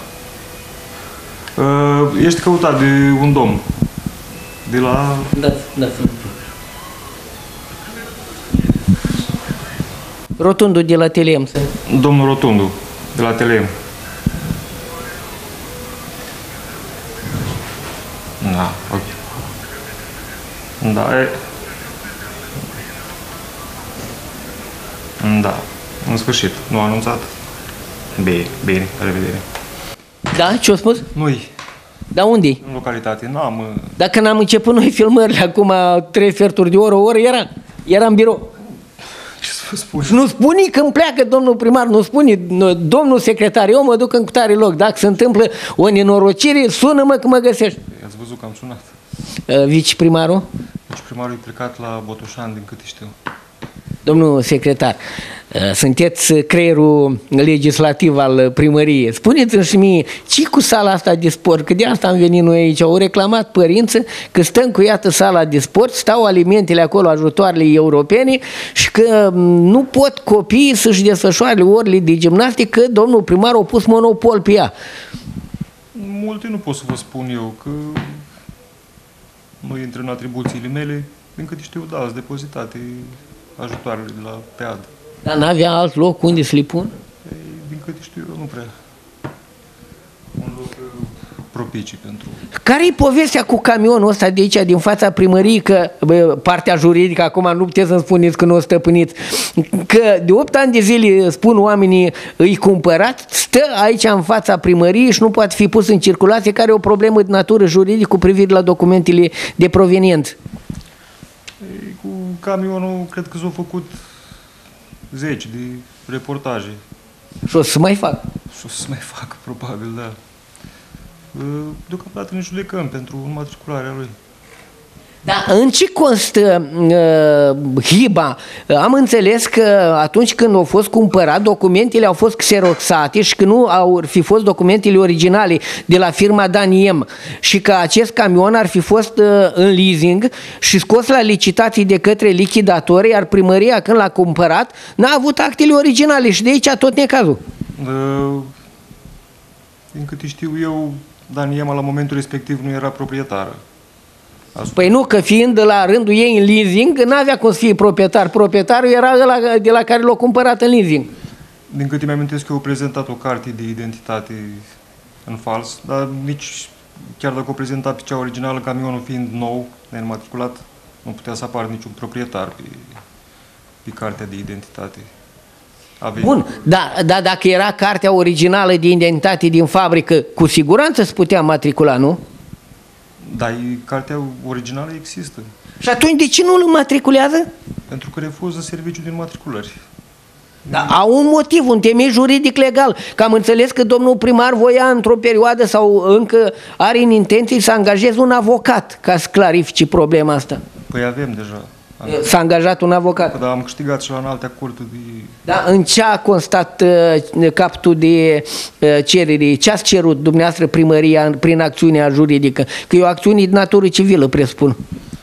Speaker 15: Ești căutat de un domn. De la...
Speaker 14: Da. Rotundu de la Telem.
Speaker 15: Domnul Rotundu, de la Telem. Da, ok. Da, Da, în sfârșit. Nu a anunțat? Bine, la revedere.
Speaker 14: Da, ce-a spus?
Speaker 15: Nu-i.
Speaker 14: Da, unde-i?
Speaker 15: În localitate, n-am...
Speaker 14: Dacă n-am început noi filmările acum 3 sferturi de oră, era în birou. Nu spune când pleacă domnul primar, nu spune domnul secretar, eu mă duc în cutare loc. Dacă se întâmplă o nenorocire, sună-mă că mă găsești.
Speaker 15: Ați văzut că am sunat.
Speaker 14: Viceprimarul?
Speaker 15: Viceprimarul e plecat la Botoșani, din câte știu.
Speaker 14: Domnul secretar, sunteți creierul legislativ al primăriei. Spuneți-mi și mie, ce cu sala asta de sport? Că de asta am venit noi aici. Au reclamat părinții că stăm cu iată sala de sport, stau alimentele acolo, ajutoarele europene și că nu pot copiii să-și desfășoare orele de gimnastică, că domnul primar a pus monopol pe ea.
Speaker 15: Multe nu pot să vă spun eu, că nu intră în atribuțiile mele. Din câte știu, da, sunt depozitate ajutoarele de la PEAD.
Speaker 14: Dar n-avea alt loc unde să le pun?
Speaker 15: Din câte știu eu, nu prea. Un loc propice pentru...
Speaker 14: Care-i povestea cu camionul ăsta de aici, din fața primăriei, că partea juridică, acum nu puteți să-mi spuneți că nu o stăpâniți, că de 8 ani de zile, spun oamenii, îi cumpărat, stă aici în fața primăriei și nu poate fi pus în circulație, care e o problemă de natură juridică cu privire la documentele de proveniență.
Speaker 15: Cu camionul, cred că s-au făcut 10 de reportaje.
Speaker 14: Și o să mai fac?
Speaker 15: Și o să mai fac, probabil, da. Deocamdată ne judecăm pentru înmatricularea lui.
Speaker 14: Da, în ce constă hiba? Am înțeles că atunci când au fost cumpărat, documentele au fost xeroxate și că nu au fi fost documentele originale de la firma Daniem și că acest camion ar fi fost în leasing și scos la licitații de către lichidatori, iar primăria când l-a cumpărat n-a avut actele originale și de aici tot necazul.
Speaker 15: Din câte știu eu, Daniem la momentul respectiv nu era proprietară.
Speaker 14: Păi nu, că fiind la rândul ei în leasing, n-avea cum să fie proprietar. Proprietarul era ăla de la care l-a cumpărat în leasing.
Speaker 15: Din câte mi-amintesc, eu au prezentat o carte de identitate în fals, dar nici chiar dacă o prezenta pe cea originală, camionul fiind nou, neînmatriculat, nu putea să apară niciun proprietar pe cartea de identitate.
Speaker 14: Bun, dar dacă era cartea originală de identitate din fabrică, cu siguranță se putea matricula, nu?
Speaker 15: Dar cartea originală există.
Speaker 14: Și atunci de ce nu îl matriculează?
Speaker 15: Pentru că refuză serviciul din matriculări.
Speaker 14: Da, au un motiv, un temei juridic legal. Că am înțeles că domnul primar voia într-o perioadă sau încă are în intenție să angajeze un avocat ca să clarifice problema asta.
Speaker 15: Păi avem deja.
Speaker 14: S-a angajat un avocat.
Speaker 15: Da, am câștigat și la înaltea curte de...
Speaker 14: Da, în ce a constat captul de cerere? Ce ați cerut dumneavoastră primăria prin acțiunea juridică? Că e o acțiune de natură civilă, presupun.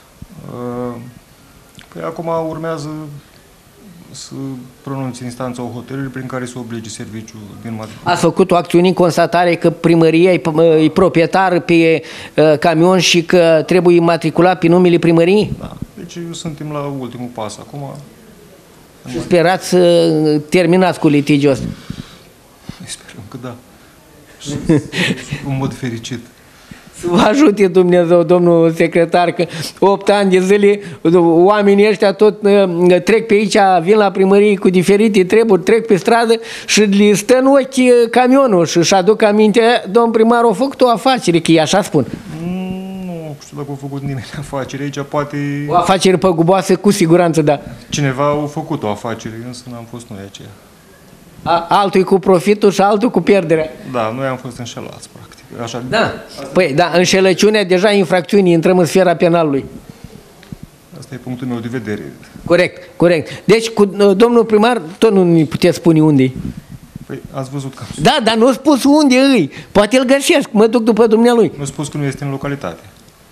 Speaker 15: Păi acum urmează să pronunțe instanța o hotărâre prin care să oblege serviciul din matriculare.
Speaker 14: Ați făcut o acțiune în constatare că primăria e proprietar pe camion și că trebuie imatriculat pe numele primăriei?
Speaker 15: Da. Deci suntem la ultimul pas acum.
Speaker 14: Și sperați să terminați cu litigiul ăsta?
Speaker 15: Sperăm că da. În mod fericit.
Speaker 14: Să vă ajute Dumnezeu, domnul secretar, că 8 ani de zile oamenii ăștia tot trec pe aici, vin la primărie cu diferite treburi, trec pe stradă și le stă în ochi camionul și își aduc aminte, domn primar, a făcut o afacere, că e așa spun.
Speaker 15: Nu știu dacă a făcut nimeni afacere, aici poate...
Speaker 14: O afacere păguboasă, cu siguranță, da.
Speaker 15: Cineva a făcut o afacere, însă n-am fost noi aceia.
Speaker 14: Altul cu profitul și altul cu pierderea.
Speaker 15: Da, noi am fost înșelați, practic. Așa.
Speaker 14: Da. Păi, da, înșelăciunea deja infracțiunii, intrăm în sfera penalului.
Speaker 15: Asta e punctul meu de vedere.
Speaker 14: Corect, corect. Deci, cu domnul primar, tot nu ne puteți spune unde.
Speaker 15: Păi, ați văzut că...
Speaker 14: Da, dar nu a spus unde îi. Poate îl găsesc, mă duc după dumnealui.
Speaker 15: Nu a spus că nu este în localitate.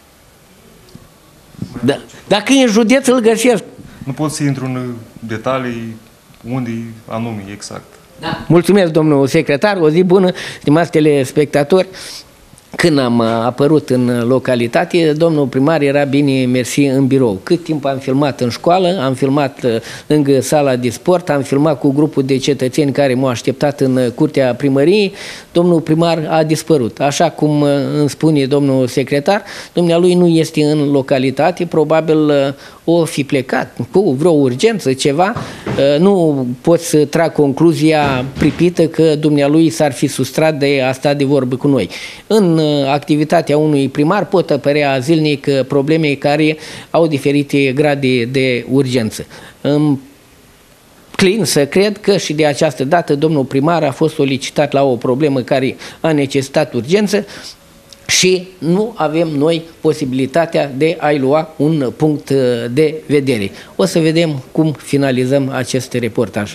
Speaker 14: Da. Dacă e în județ, îl găsesc.
Speaker 15: Nu pot să intru în detalii unde anume, exact.
Speaker 14: Da. Mulțumesc, domnul secretar, o zi bună, stimați telespectatori. Când am apărut în localitate, domnul primar era bine mersi în birou. Cât timp am filmat în școală, am filmat lângă sala de sport, am filmat cu grupul de cetățeni care m-au așteptat în curtea primăriei, domnul primar a dispărut. Așa cum îmi spune domnul secretar, dumnealui nu este în localitate, probabil o fi plecat cu vreo urgență, ceva. Nu pot să trag concluzia pripită că dumnealui s-ar fi sustrat de a sta de vorbă cu noi. În activitatea unui primar pot apărea zilnic probleme care au diferite grade de urgență. Clin să cred că și de această dată domnul primar a fost solicitat la o problemă care a necesitat urgență și nu avem noi posibilitatea de a-i lua un punct de vedere. O să vedem cum finalizăm acest reportaj.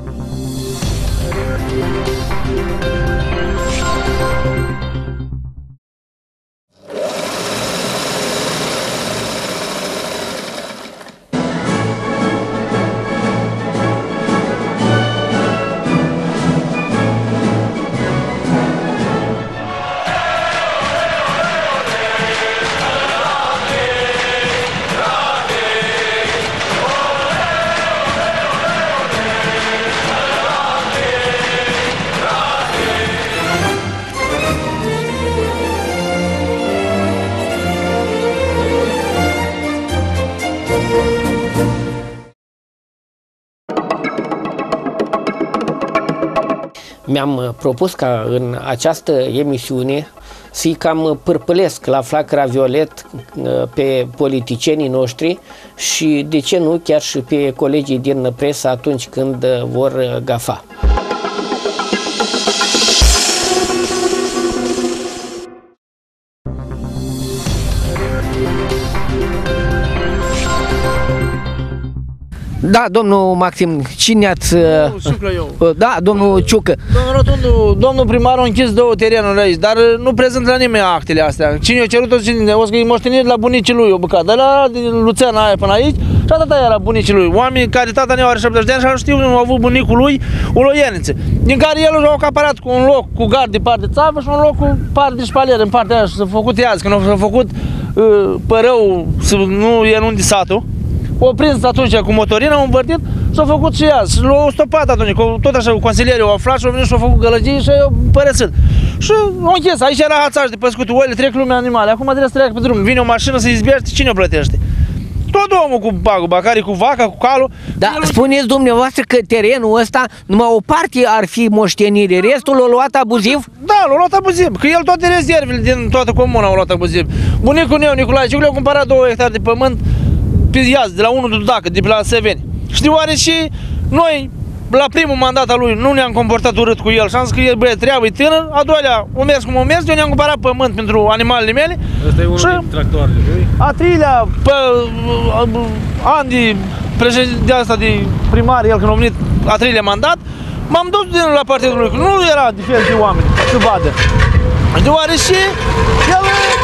Speaker 14: Mi-am propus ca în această emisiune să-i cam pârpălesc la flacăra violet pe politicienii noștri și, de ce nu, chiar și pe colegii din presă atunci când vor gafa. Da, domnul Maxim, cine ați...
Speaker 7: Ciucă eu.
Speaker 14: Da, domnul Ciucă.
Speaker 7: Domnul Rotundu, domnul primar a închis 2 terenuri aici, dar nu prezintă la nimeni actele astea. Cine a cerut-o, o să-i moștenit la bunicii lui o bucată, de la Luțeana aia până aici, și atâta era bunicii lui. Oameni care tata ne are 70 de ani și știu, nu au avut bunicul lui o loieniță, din care el a acaparat cu un loc cu gard de parte țavă și un loc cu parte de șpalier în partea aia și s-a făcut iaz, când s-a făcut părău, nu e unde satul. O prins atunci cu motorina, au învârtit și au făcut și iaz. L-au stopat atunci, tot așa cu consilierii au aflat și au venit și au făcut gălăgii și au părăsit. Și au închis, aici era hațaș de păscut, oile, trec lumea animale, acum trebuie să treacă pe drum. Vine o mașină să izbește, cine o plătește? Tot omul cu paguba, care cu vaca, cu calul.
Speaker 14: Da, spuneți dumneavoastră că terenul ăsta, numai o parte ar fi moștenire, restul l-a luat abuziv?
Speaker 7: Da, l-a luat abuziv, că el toate rezervele din toată comuna au luat abuziv. Bunicul meu, Nicolae Ciucă, le-a cumpărat 2 hectare de pământ pe iaz, de la unul Dudacă, de la Seveni. Știu oare și noi, la primul mandat al lui, nu ne-am comportat urât cu el și am zis că el, băie, treabă, e tânăr, a doilea, o mers cum o mers, eu ne-am cumpărat pământ pentru animalele mele.
Speaker 3: Ăsta e unul din tractoarele lui?
Speaker 7: A treilea, pe an de președinte asta de primar, el când a venit a treilea mandat, m-am dus la partidul lui, că nu era de fel de oameni, să vadă. Deoarece el...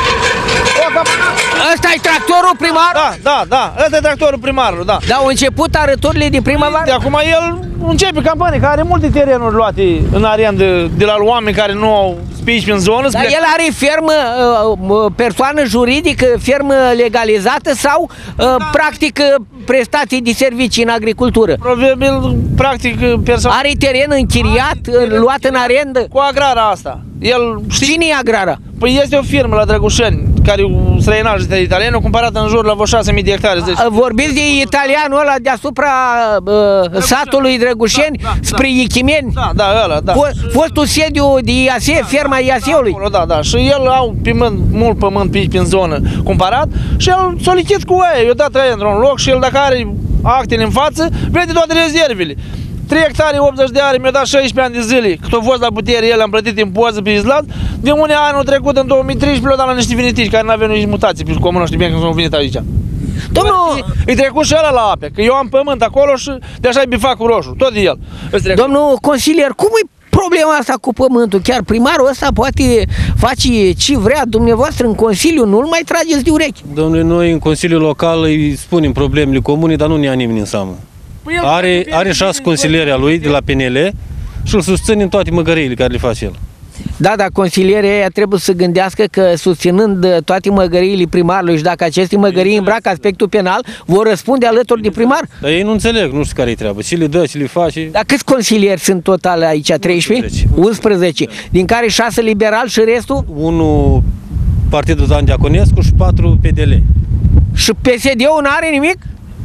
Speaker 14: Ăsta e tractorul primar?
Speaker 7: Da, ăsta e tractorul primarului, da.
Speaker 14: Dar au început arăturile de primăvară?
Speaker 7: De acum el începe campanie, care are multe terenuri luate în arendă de la oameni care nu au spici în zonă.
Speaker 14: Dar el are fermă, persoană juridică, fermă legalizată sau practic prestații de servicii în agricultură?
Speaker 7: Probabil, practic, persoană.
Speaker 14: Are teren închiriat, luat în arendă?
Speaker 7: Cu agrara asta.
Speaker 14: Cine e agrara?
Speaker 7: Păi este o firmă la Drăgușeni, care e străinaj de italian, a cumpărat în jur la vreo 6.000 de hectare.
Speaker 14: Vorbiți de italianul ăla deasupra satului Drăgușeni, spre Ichimeni?
Speaker 7: Da, ăla, da.
Speaker 14: Fostul sediu de IASE, ferma IASE-ului?
Speaker 7: Da, și el au mult pământ pe în zonă cumpărat și el solicită cu aia, i-a dat aia într-un loc și el dacă are actele în față, vede toate rezervele. 3 hectare, 80 de ani, mi-a dat 16 ani de zile. Cât a fost la putere, el am plătit impoză pe izlat. De unde anul trecut, în 2013, le-a dat la niște venitici care n-aveau nici mutații pe comună, știi bine când s-au venit aici.
Speaker 14: Domnul...
Speaker 7: Îi trecut și ăla la ape, că eu am pământ acolo și de așa e bifacul roșu, tot de el.
Speaker 14: Domnul consilier, cum e problema asta cu pământul? Chiar primarul ăsta poate face ce vrea, dumneavoastră în Consiliu nu-l mai trageți de urechi?
Speaker 3: Domnule, noi în Consiliul Local îi spunem problemele comunei, dar nu ne ia nimeni în seamă. Are 6 consilieri a lui de la PNL și îl susține în toate măgăriile care le face el.
Speaker 14: Da, dar consilierii ăia trebuie să gândească că susținând toate măgăriile primarului și dacă aceste măgării îmbracă aspectul penal, vor răspunde alături de primar?
Speaker 3: Dar ei nu înțeleg, nu știu care-i treabă, ce le dă, ce le face.
Speaker 14: Dar câți consilieri sunt total aici? 13? 11. Din care 6 liberali și restul?
Speaker 3: 1 Partidul Dan Diaconescu și 4 PDL.
Speaker 14: Și PSD-ul n-are nimic?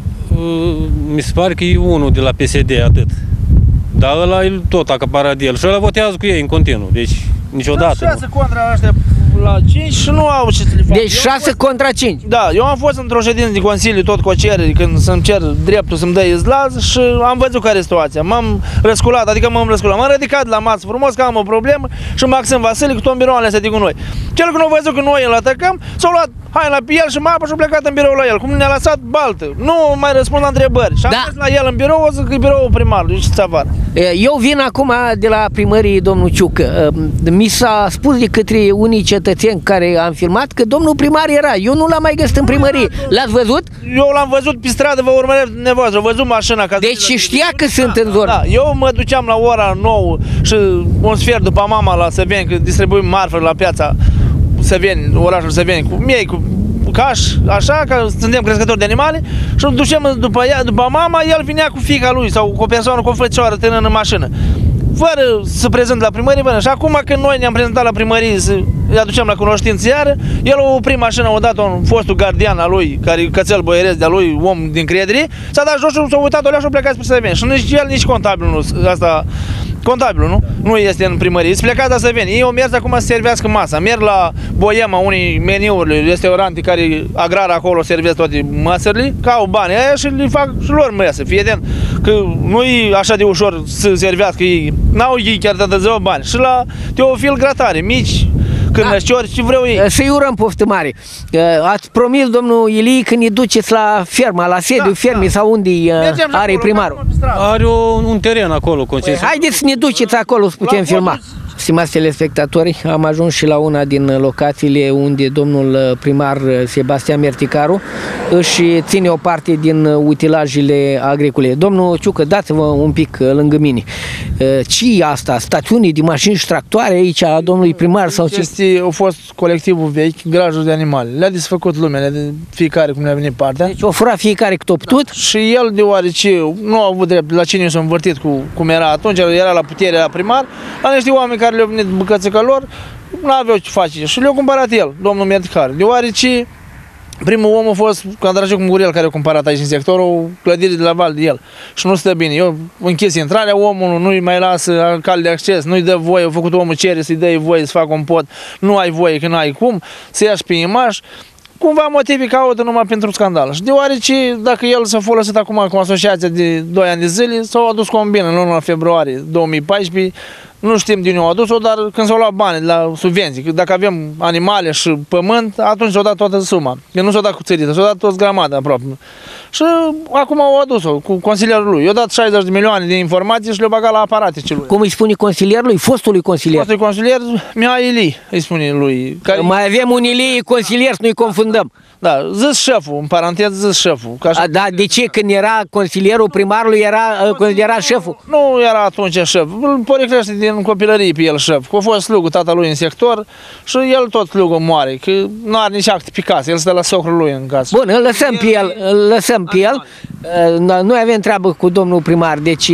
Speaker 3: Mi se pare că e unul de la PSD, atât. Dar ăla e tot acaparat de el și ăla votează cu ei în continuu, deci niciodată.
Speaker 7: 6 contra ăștia la 5 și nu au ce să le fac.
Speaker 14: Deci 6 contra 5?
Speaker 7: Da, eu am fost într-o ședință de Consiliu tot cu o cerere când să-mi cer dreptul să-mi dă izlaz și am văzut care e situația. M-am răsculat, m-am ridicat la masă frumos că am o problemă și Maxim Vasile cu tot biroul astea de cu noi. Cel când a văzut că noi îl atacăm, s-au luat haina pe el și mapă și a plecat în birou la el. Cum ne-a lăsat baltă, nu mai răspund la întrebări. Și am mers la el în birou, o zic că e biroul primarului și țavară.
Speaker 14: Eu vin acum de la primărie, domnul Ciucă. Mi s-a spus de către unii cetățeni care am filmat că domnul primar era. Eu nu l-am mai găsit în primărie. L-ați văzut?
Speaker 7: Eu l-am văzut pe stradă, vă urmăresc dumneavoastră, am văzut mașina.
Speaker 14: Deci știa că sunt în zonă.
Speaker 7: Da, eu mă duceam la ora 9 și un sfert după mama la Săveni, că distribuim marfă la piața Săveni, orașul Săveni, cu miei, cu caș, așa, că suntem crescători de animale și îl ducem după mama, el vinea cu fiica lui sau cu o persoană, cu o făcioară tânără în mașină. Fără să prezent la primărie, și acum când noi ne-am prezentat la primărie să îi aducem la cunoștință iară, el a oprit mașina, a dat un fostul gardian al lui, care cățel boieresc de-a lui, om din credere, s-a dat jos și s-a uitat o lea și a plecat spre Săveni. Și nici el, nici contabilul nu, asta, contabilul, nu? Nu este în primărie, se plecat la Săveni. Ei au mers acum să servească masa, merg la Boema, unii meniuri, restaurante care agrar acolo servesc toate masările, că au bani aia și le fac și lor mesă, fii atent, că nu e așa de ușor să servească ei, n-au ei chiar de ziua bani. Și la Teofil Gratare, mici, cârnășori, ce vreau ei.
Speaker 14: Să-i urăm poftă mare. Ați promis, domnul Ilie, că ne duceți la ferma, la sediul fermei sau unde are primarul?
Speaker 3: Are un teren acolo, concesionat.
Speaker 14: Haideți să ne duceți acolo să putem filma. Stimați telespectatori, am ajuns și la una din locațiile unde domnul primar Sebastian Merticaru își ține o parte din utilajele agricole. Domnul Ciucă, dați-vă un pic lângă mine. Ce e asta? Stațiunii de mașini și tractoare aici a domnului primar? Sau ce?
Speaker 7: A fost colectivul vechi, grajul de animale. Le-a desfăcut lumea, fiecare cum ne-a venit partea.
Speaker 14: Deci o fura fiecare cât o putut?
Speaker 7: Și el, deoarece nu a avut drept la cine s-a învârtit cum era atunci, era la putere, la primar, la niște oameni care le-au venit bucățica lor, nu aveau ce face. Și le-a cumpărat el, domnul Merticaru, deoarece primul om a fost Candraciu Mugurel, care a cumpărat aici în sectorul clădirii de la Val de el. Și nu stă bine. Eu închis intrarea, omul nu-i mai lasă cal de acces, nu-i dă voie, a făcut omul cere să-i dă voie să facă un pod, nu ai voie, că nu ai cum, să ieși pe imaj. Cumva motivii caută numai pentru scandal. Și deoarece dacă el s-a folosit acum cu asociația de 2 ani de zile, s-au adus combină în luna februarie 2014, nu știm de unde au adus-o, dar când s-au luat bani de la subvenții, că dacă avem animale și pământ, atunci s-au dat toată suma. Că nu s-au dat cu țărită, s-au dat toți grămadă aproape. Și acum au adus-o cu consilierul lui. I-au dat 60 de milioane de informații și le-au băgat la aparate celui.
Speaker 14: Cum îi spune consilierului? Fostului consilier?
Speaker 7: Fostului consilier, Mihai Ilie, îi spune lui.
Speaker 14: Care... Mai avem un Ilie consilier, să nu-i confundăm.
Speaker 7: Da, zis șeful, în paranteză zis șeful.
Speaker 14: Da, de ce? Când era consilierul primarului, era șeful?
Speaker 7: Nu era atunci șef. Îl poreclește din copilărie pe el șef. Că a fost slugul tatălui în sector și el tot slugul moare. Că nu are nici acte pe casă, el stă la socrul lui în casă.
Speaker 14: Bun, îl lăsăm pe el. Noi avem treabă cu domnul primar. Deci,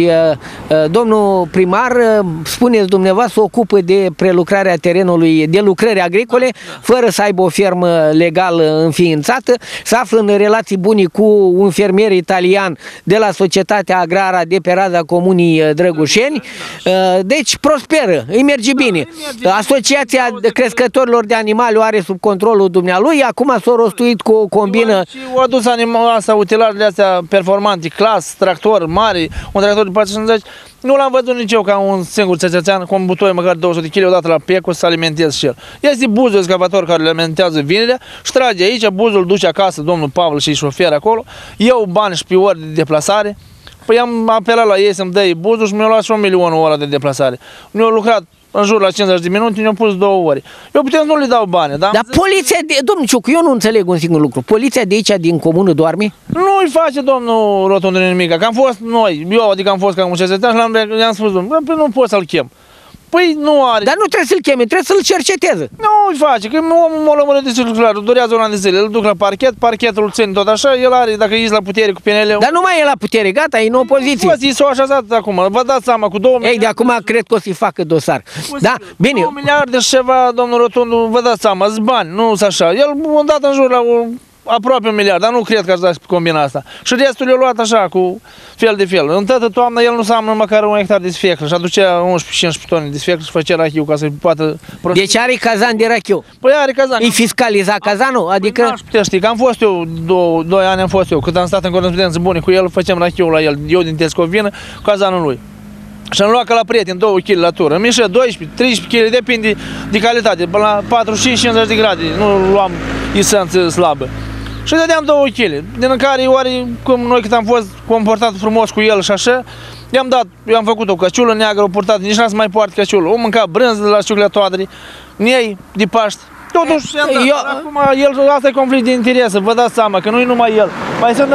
Speaker 14: domnul primar, spuneți dumneavoastră, ocupă de prelucrarea terenului, de lucrări agricole, fără să aibă o fermă legal înființată, se află în relații bune cu un fermier italian de la Societatea Agrară de pe raza Comunii Drăgușeni. Deci prosperă, îi merge bine. Asociația crescătorilor de animale o are sub controlul dumnealui, acum s-a rostuit cu o combină.
Speaker 7: Și au adus asta, utilajele astea performante, clas, tractor mare, un tractor de 450. Nu l-am văzut nici eu ca un singur țățățean cu un butoi măcar 200 de kg odată la pecul să alimenteze și el. Este buzul excavator care le alimentează vinerea și trage aici, buzul duce acasă, domnul Pavel și șofer acolo, eu bani și pe ori de deplasare. Păi am apelat la ei să-mi dă buzul și mi-au luat și 1 milion o oră de deplasare. Mi-au lucrat în jur la 50 de minute, mi-au pus 2 ore. Eu putem nu le dau bani, da?
Speaker 14: Dar poliția, domnul Ciucu, eu nu înțeleg un singur lucru. Poliția de aici, din comună, doarme?
Speaker 7: Nu-i face domnul Rotund nimic, că am fost noi, eu adică am fost ca un cetățean și le-am spus, domnul, nu pot să-l chem. Păi nu are.
Speaker 14: Dar nu trebuie să-l cheme, trebuie să-l cerceteze.
Speaker 7: Nu îi face, că omul m-a lămurit de circular, durează un an de zile, îl duc la parchet, parchetul îl ține tot așa, el are, dacă ești la putere cu PNL-ul.
Speaker 14: Dar nu mai e la putere, gata, e în opoziție.
Speaker 7: Bă, s-au așezat acum, vă dați seama, cu 2 miliarde.
Speaker 14: Ei, de acum cred că o să-i facă dosar. Da, bine.
Speaker 7: 2 miliarde și ceva, domnul Rotundu, vă dați seama, sunt bani, nu sunt așa. El a dat în jur la aproape 1 miliard, dar nu cred că aș da pe combina asta. Și restul le-a luat așa, cu fel de fel. În toată toamna el nu seamănă măcar 1 hectar de sfeclă și aducea 11-15 tone de sfeclă și făcea rachiu ca să poată...
Speaker 14: Deci are cazan de rachiu.
Speaker 7: Păi are cazan.
Speaker 14: E fiscalizat cazanul? Adică...
Speaker 7: Păi n-aș putea ști, că am fost eu, 2 ani am fost eu, cât am stat în corespondență bune cu el, făceam rachiu la el, eu din Tescovină, cazanul lui. Și am luat ca la prieten 2 kg la tură. Îmi ieșea 12-13 kg, depinde de calitate, până la 45-50 de grade, nu luam esență slabă. Și dădeam 2 kg, din care oare, cum noi cât am fost comportat frumos cu el și așa, i-am dat, eu am făcut o căciulă neagră, o purtat, nici n-am să mai poartă căciulă, o mânca brânză de la știuclea toadră, miei de Paște. Totuși, acum el, asta e conflict de interese, vă dați seama că nu e numai el, mai sunt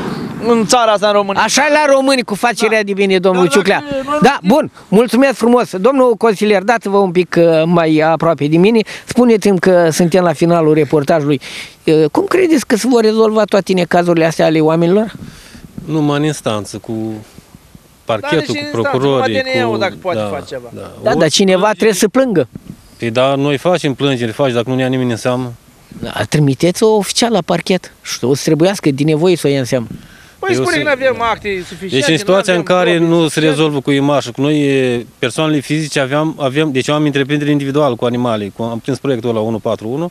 Speaker 7: în țara asta, în România.
Speaker 14: Așa e la români cu facerea de bine, domnul Ciuclea. Da, bun, mulțumesc frumos. Domnul consilier, dați-vă un pic mai aproape de mine, spuneți-mi că suntem la finalul reportajului. Cum credeți că se vor rezolva toate necazurile astea ale oamenilor?
Speaker 3: Numai în instanță, cu parchetul, cu procurorii, cu...
Speaker 7: dacă poate face ceva.
Speaker 14: Da, dar cineva trebuie să plângă.
Speaker 3: Păi da, noi facem plângeri, dacă nu ne ia nimeni în seamă.
Speaker 14: Trimiteți-o oficial la parchet și o să trebuiască din nevoie să o ia în seamă.
Speaker 7: Păi spune că nu avem acte suficiente.
Speaker 3: Deci în situația în care nu se rezolvă cu imașă, cu noi persoanele fizice deci eu am întreprindere individuală cu animale, am prins proiectul la 141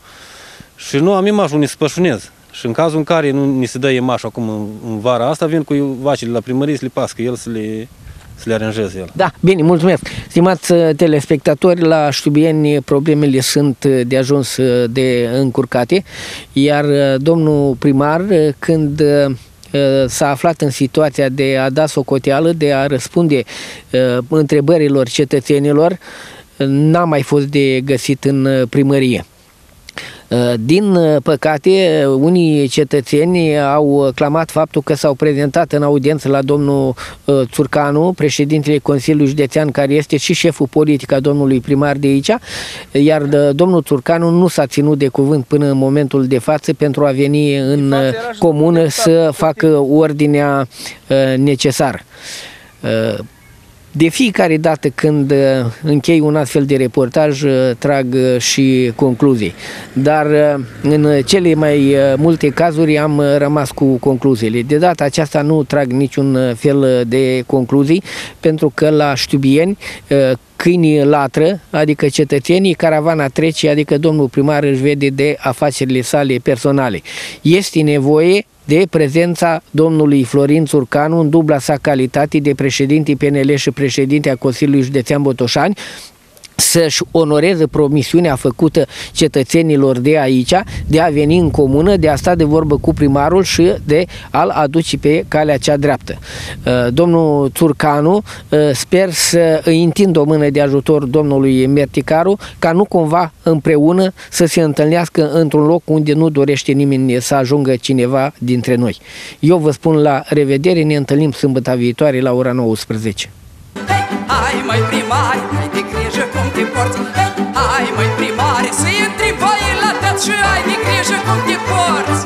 Speaker 3: și nu am imașă unde să pășunez. Și în cazul în care nu ni se dă imașă acum în vara asta, vin cu vacile la primărie să le pască el să le aranjeze el.
Speaker 14: Da, bine, mulțumesc. Stimați telespectatori, la Ștubieni problemele sunt de ajuns de încurcate, iar domnul primar, când s-a aflat în situația de a da socoteală, de a răspunde întrebărilor cetățenilor, n-a mai fost de găsit în primărie. Din păcate, unii cetățeni au clamat faptul că s-au prezentat în audiență la domnul Țurcanu, președintele Consiliului Județean, care este și șeful politic a domnului primar de aici, iar domnul Țurcanu nu s-a ținut de cuvânt până în momentul de față pentru a veni în comună să facă ordinea necesară. De fiecare dată când închei un astfel de reportaj, trag și concluzii. Dar în cele mai multe cazuri am rămas cu concluziile. De data aceasta nu trag niciun fel de concluzii, pentru că la Ștubieni câinii latră, adică cetățenii, caravana trece, adică domnul primar își vede de afacerile sale personale. Este nevoie de prezența domnului Florin Țurcanu în dubla sa calitate de președinte PNL și președinte a Consiliului Județean Botoșani, să-și onoreze promisiunea făcută cetățenilor de aici, de a veni în comună, de a sta de vorbă cu primarul și de a-l aduce pe calea cea dreaptă. Domnul Țurcanu, sper să îi întind o mână de ajutor domnului Merticaru, ca nu cumva împreună să se întâlnească într-un loc unde nu dorește nimeni să ajungă cineva dintre noi. Eu vă spun la revedere, ne întâlnim sâmbătă viitoare la ora 19.
Speaker 8: Hai mai primari, ai de grijă cum te porți. Hai mai primari, să intri voi la tot și ai de grijă cum te porți.